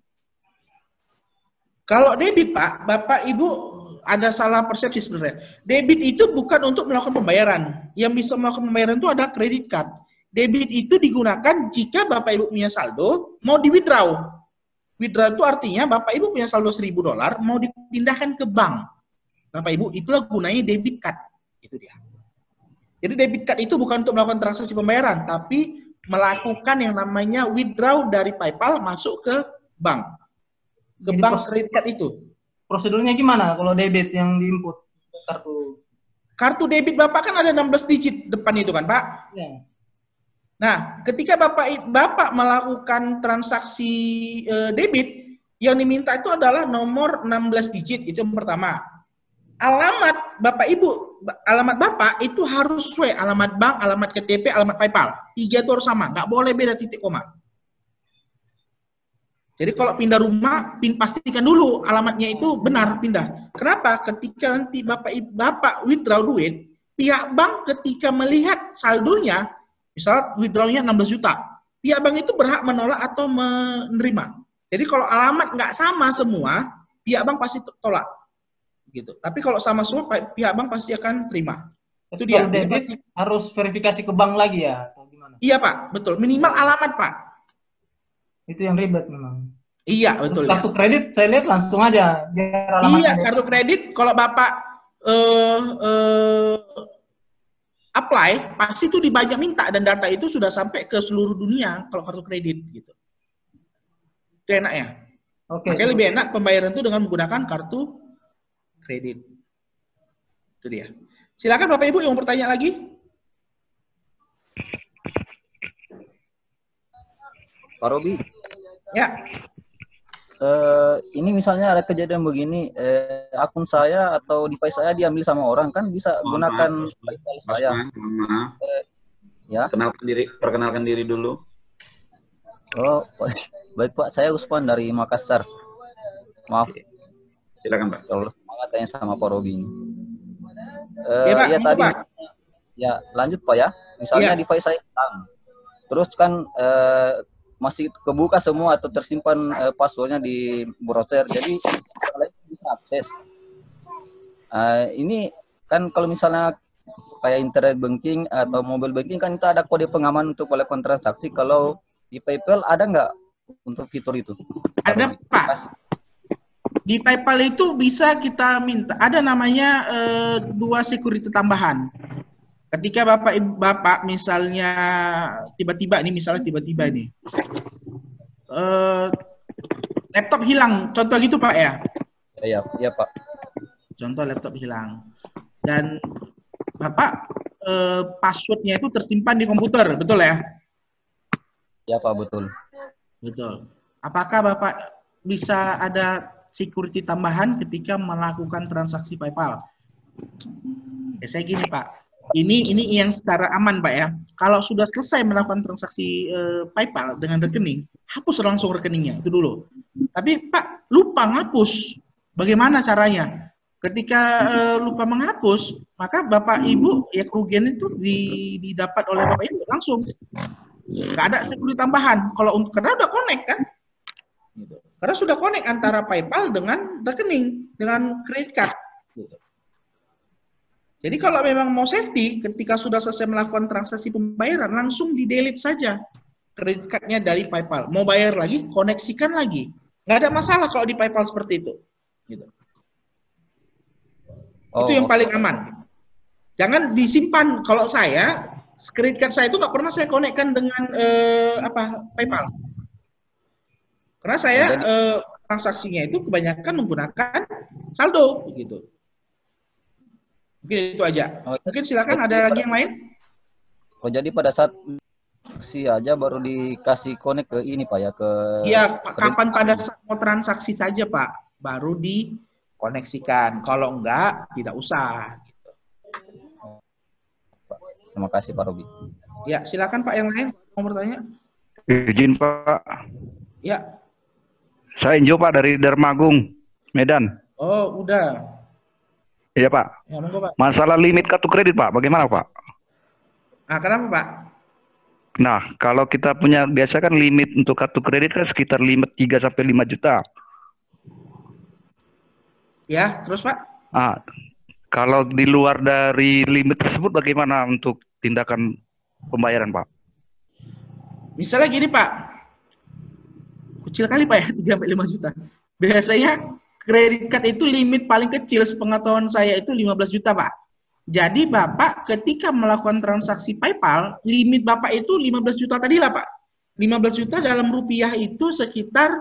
Kalau debit Pak, Bapak Ibu ada salah persepsi sebenarnya. Debit itu bukan untuk melakukan pembayaran. Yang bisa melakukan pembayaran itu ada kredit card. Debit itu digunakan jika Bapak Ibu punya saldo, mau di-withdraw. Withdraw itu artinya Bapak Ibu punya saldo $1.000, mau dipindahkan ke bank. Bapak Ibu, itulah gunanya debit card. Itu dia. Jadi debit card itu bukan untuk melakukan transaksi pembayaran, tapi melakukan yang namanya withdraw dari PayPal masuk ke bank. Ke bank kredit card itu. Prosedurnya gimana kalau debit yang diinput kartu? Kartu debit Bapak kan ada 16 digit depan itu kan, Pak? Ya. Nah, ketika Bapak melakukan transaksi debit, yang diminta itu adalah nomor 16 digit, itu yang pertama. Alamat Bapak Ibu, alamat Bapak itu harus sesuai, alamat bank, alamat KTP, alamat PayPal. 3 itu harus sama, nggak boleh beda titik koma. Jadi kalau pindah rumah, pastikan dulu alamatnya itu benar pindah. Kenapa? Ketika nanti Bapak withdraw duit, pihak bank ketika melihat saldonya, misal withdrawnya 16 juta, pihak bank itu berhak menolak atau menerima. Jadi kalau alamat nggak sama semua, pihak bank pasti tolak. Gitu. Tapi kalau sama semua, pihak bank pasti akan terima. Itu dia. Debit harus verifikasi ke bank lagi ya? Atau gimana? Iya Pak, betul. Minimal alamat Pak. Itu yang ribet memang. Iya, betul. Kartu kredit saya lihat langsung aja. Iya, kartu kredit kalau Bapak apply, pasti itu dibanyak minta dan data itu sudah sampai ke seluruh dunia kalau kartu kredit gitu. Itu enaknya. Oke. Makanya lebih enak pembayaran itu dengan menggunakan kartu kredit. Itu dia. Silakan Bapak Ibu yang mau bertanya lagi. Pak Robi. Ya. ini misalnya ada kejadian begini, akun saya atau device saya diambil sama orang, kan bisa gunakan PayPal saya. Maaf. Ya. Perkenalkan diri dulu. Oh, baik Pak, saya Usman dari Makassar. Maaf. Silakan Pak. Kalau semangat tanya sama Pak Robi ini. Pak, ya tadi. Pak. Ya, lanjut Pak ya. Misalnya device saya hilang. Terus kan masih kebuka semua atau tersimpan passwordnya di browser, jadi kalian bisa akses. Ini kan kalau misalnya kayak internet banking atau mobile banking kan kita ada kode pengaman untuk melakukan transaksi. Kalau di PayPal ada nggak untuk fitur itu? Ada Pak. Di PayPal itu bisa kita minta, ada namanya 2 security tambahan. Ketika Bapak misalnya tiba-tiba nih, laptop hilang, contoh gitu Pak ya? Iya Pak. Contoh laptop hilang. Dan Bapak passwordnya itu tersimpan di komputer, betul ya? Iya Pak, betul. Betul. Apakah Bapak bisa ada security tambahan ketika melakukan transaksi PayPal? Ya, saya gini Pak. Ini yang secara aman Pak ya. Kalau sudah selesai melakukan transaksi PayPal dengan rekening, hapus langsung rekeningnya itu dulu. Tapi Pak lupa ngapus, bagaimana caranya? Ketika lupa menghapus, maka Bapak Ibu ya kerugian itu didapat oleh Bapak Ibu langsung. Nggak ada security tambahan. Karena udah connect kan? Karena sudah connect antara PayPal dengan rekening, dengan credit card. Jadi kalau memang mau safety, ketika sudah selesai melakukan transaksi pembayaran, langsung di-delete saja credit card-nya dari PayPal. Mau bayar lagi, koneksikan lagi. Nggak ada masalah kalau di PayPal seperti itu. Gitu. Itu yang paling aman. Jangan disimpan. Kalau saya, credit card saya itu nggak pernah saya konekkan dengan PayPal. Karena saya transaksinya itu kebanyakan menggunakan saldo, gitu. Mungkin itu aja. Mungkin silakan ada lagi yang lain. Oh, jadi pada saat transaksi aja baru dikasih connect ke ini Pak ya, ke. Iya, kapan pada saat mau transaksi saja Pak, baru dikoneksikan. Kalau enggak, tidak usah. Gitu. Terima kasih Pak Robi. Ya, silakan Pak yang lain mau bertanya. Izin Pak. Ya. Saya Injo Pak dari Dermagung, Medan. Oh, udah. Iya Pak. Ya, monggo Pak. Masalah limit kartu kredit Pak, bagaimana Pak? Nah, kenapa Pak? Nah, kalau kita punya, biasa kan limit untuk kartu kredit kan sekitar limit 3-5 juta. Ya, terus Pak? Kalau di luar dari limit tersebut bagaimana untuk tindakan pembayaran Pak? Misalnya gini Pak, kecil kali Pak ya, 3-5 juta. Biasanya kredit card itu limit paling kecil sepengetahuan saya itu 15 juta Pak. Jadi Bapak ketika melakukan transaksi PayPal, limit Bapak itu 15 juta tadi lah Pak. 15 juta dalam rupiah itu sekitar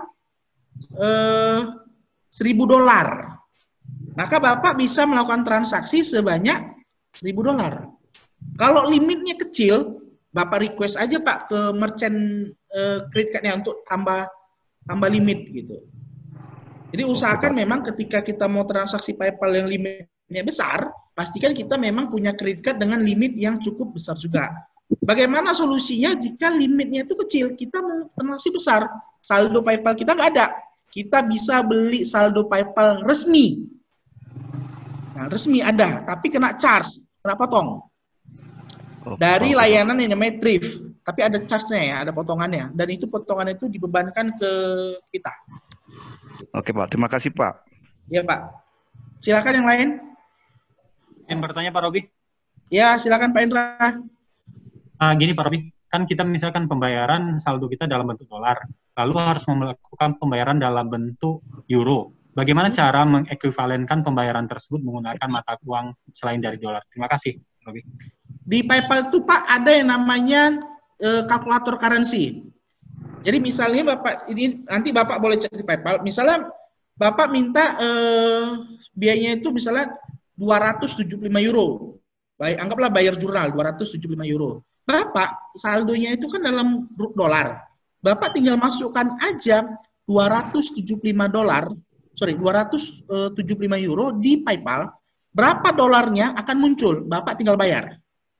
$1.000. Maka Bapak bisa melakukan transaksi sebanyak $1.000. Kalau limitnya kecil, Bapak request aja Pak ke merchant credit card-nya untuk tambah limit gitu. Jadi usahakan memang ketika kita mau transaksi PayPal yang limitnya besar, pastikan kita memang punya credit card dengan limit yang cukup besar juga. Bagaimana solusinya jika limitnya itu kecil, kita mau transaksi besar, saldo PayPal kita nggak ada, kita bisa beli saldo PayPal resmi. Nah, resmi ada, tapi kena charge, kena potong. Dari layanan yang namanya Thrift, tapi ada charge-nya ya, ada potongannya, dan itu potongan itu dibebankan ke kita. Oke Pak, terima kasih Pak. Ya Pak. Silakan yang lain. Yang bertanya Pak Robi. Ya, silakan Pak Indra. Gini Pak Robi, kan kita misalkan pembayaran saldo kita dalam bentuk dolar, lalu harus melakukan pembayaran dalam bentuk euro. Bagaimana cara mengekuivalenkan pembayaran tersebut menggunakan mata uang selain dari dolar? Terima kasih, Robi. Di PayPal itu Pak ada yang namanya kalkulator currency. Jadi misalnya Bapak ini nanti Bapak boleh cek di PayPal. Misalnya Bapak minta biayanya itu misalnya 275 euro. Baik, anggaplah bayar jurnal 275 euro. Bapak saldonya itu kan dalam dolar. Bapak tinggal masukkan aja euro di PayPal, berapa dolarnya akan muncul? Bapak tinggal bayar.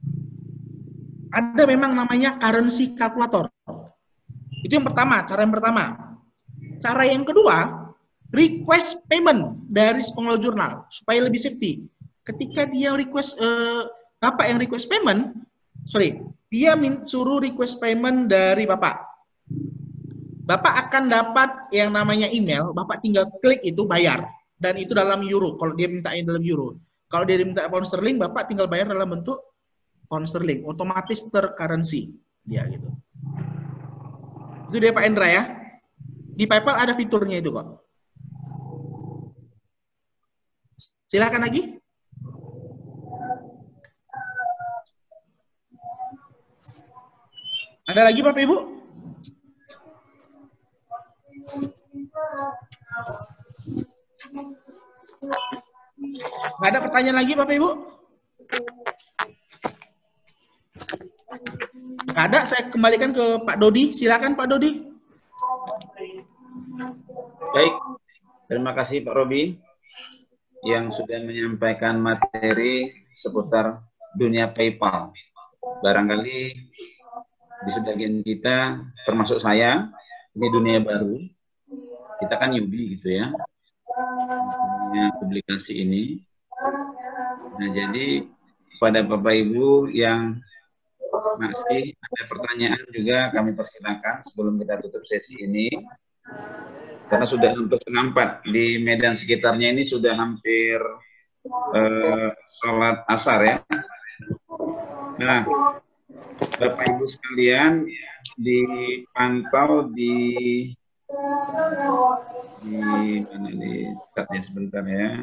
Ada memang namanya currency calculator. Itu yang pertama, cara yang pertama. Cara yang kedua, request payment dari pengelola jurnal supaya lebih safety. Ketika dia request, Bapak yang request payment, dia suruh request payment dari Bapak. Bapak akan dapat yang namanya email, Bapak tinggal klik itu bayar. Dan itu dalam euro, kalau dia minta dalam euro. Kalau dia minta pound sterling, Bapak tinggal bayar dalam bentuk pound sterling, otomatis tercurrency dia gitu. Itu dia Pak Endra ya. Di PayPal ada fiturnya itu kok. Silakan lagi. Ada lagi Bapak Ibu? Nggak ada pertanyaan lagi Bapak Ibu? Nggak ada, saya kembalikan ke Pak Dodi. Silakan Pak Dodi. Baik, terima kasih Pak Robi yang sudah menyampaikan materi seputar dunia PayPal. Barangkali di sebagian kita, termasuk saya, ini dunia baru. Kita kan newbie gitu ya, dunia publikasi ini. Nah, jadi pada Bapak Ibu yang masih ada pertanyaan juga kami persilakan sebelum kita tutup sesi ini. Karena sudah hampir setengah 4 di Medan sekitarnya ini sudah hampir sholat asar ya. Nah, Bapak Ibu sekalian dipantau di mana nih chatnya sebentar ya.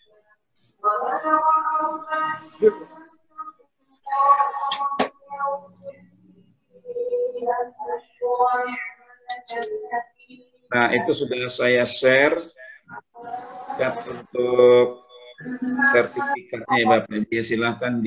Nah, itu sudah saya share chat untuk sertifikatnya ya Bapak Ibu. Silahkan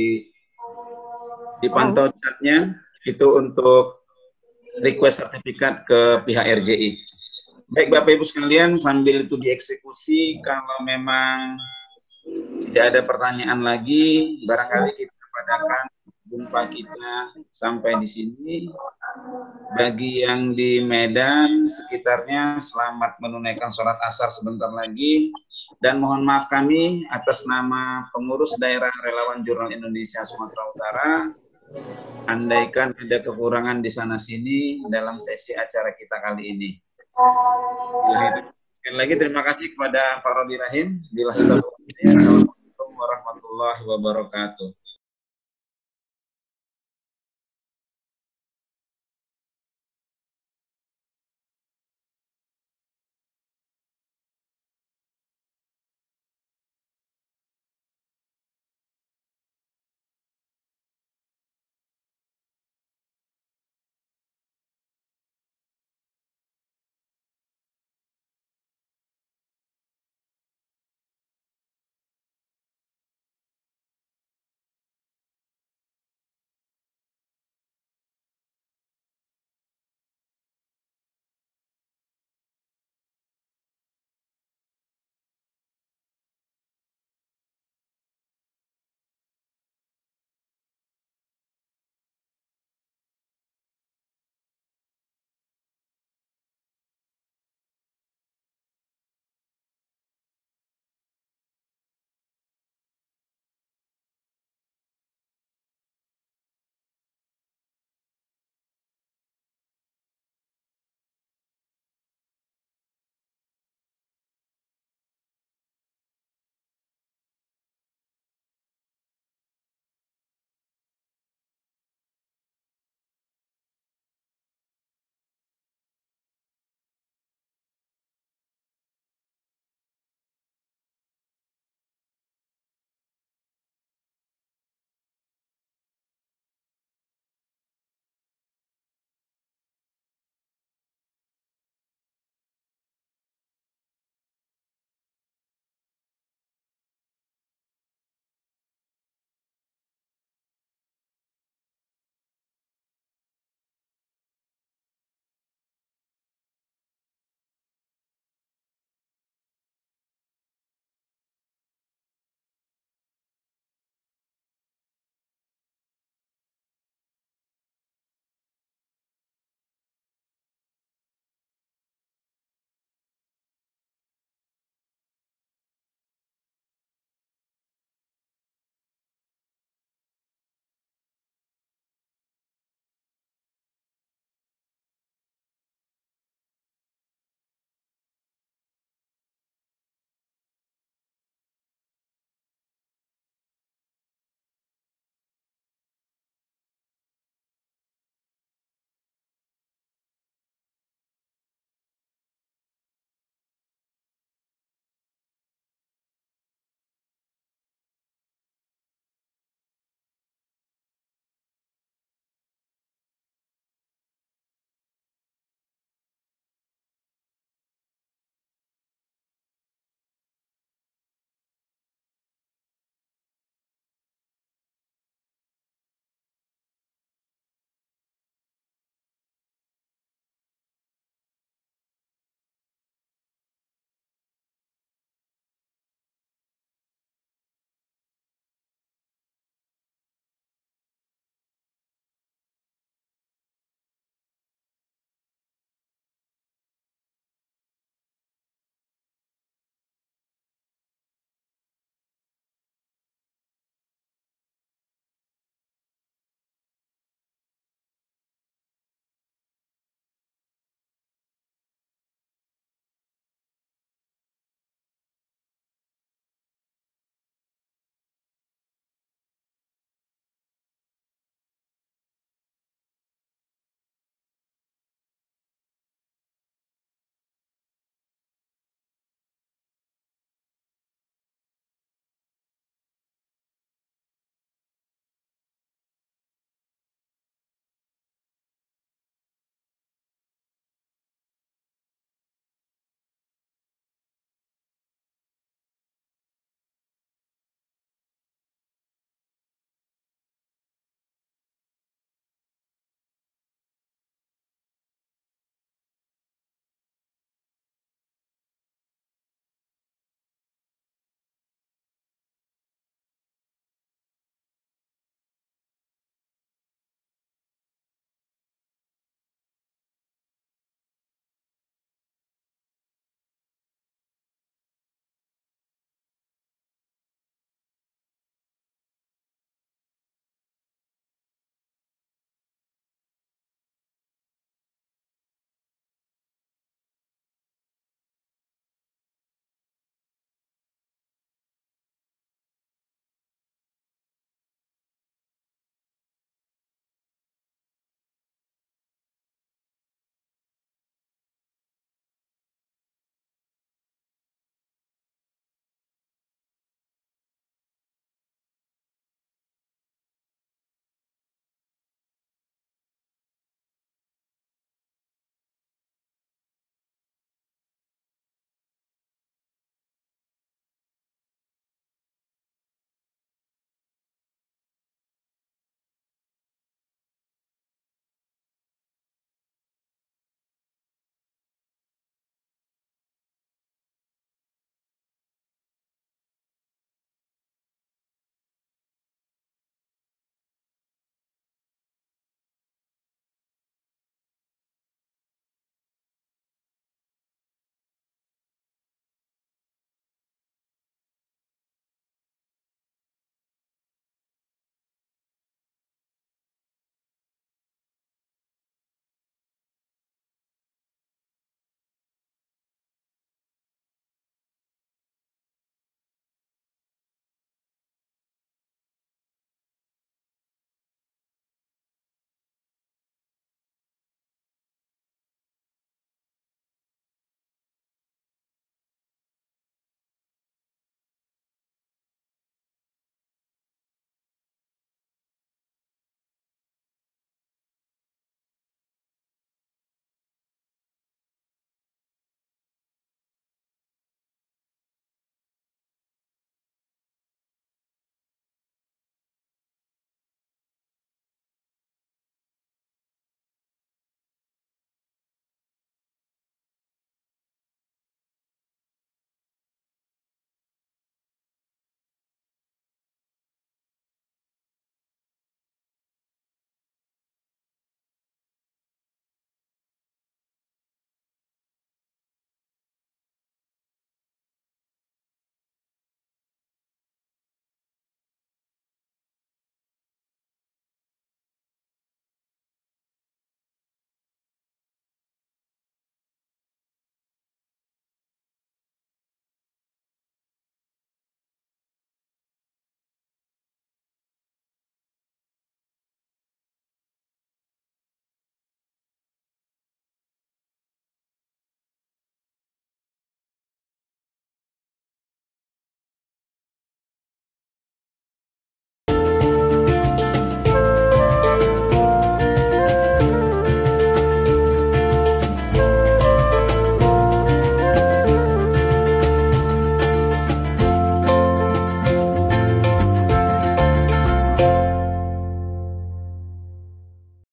dipantau chatnya itu untuk request sertifikat ke pihak RJI. Baik Bapak Ibu sekalian, sambil itu dieksekusi, kalau memang tidak ada pertanyaan lagi, barangkali kita padakan jumpa kita sampai di sini. Bagi yang di Medan sekitarnya, selamat menunaikan sholat asar sebentar lagi. Dan mohon maaf kami atas nama pengurus daerah Relawan Jurnal Indonesia Sumatera Utara, andaikan ada kekurangan di sana-sini dalam sesi acara kita kali ini. Sekali lagi terima kasih kepada Pak Robi Rahim. Assalamualaikum warahmatullahi wabarakatuh.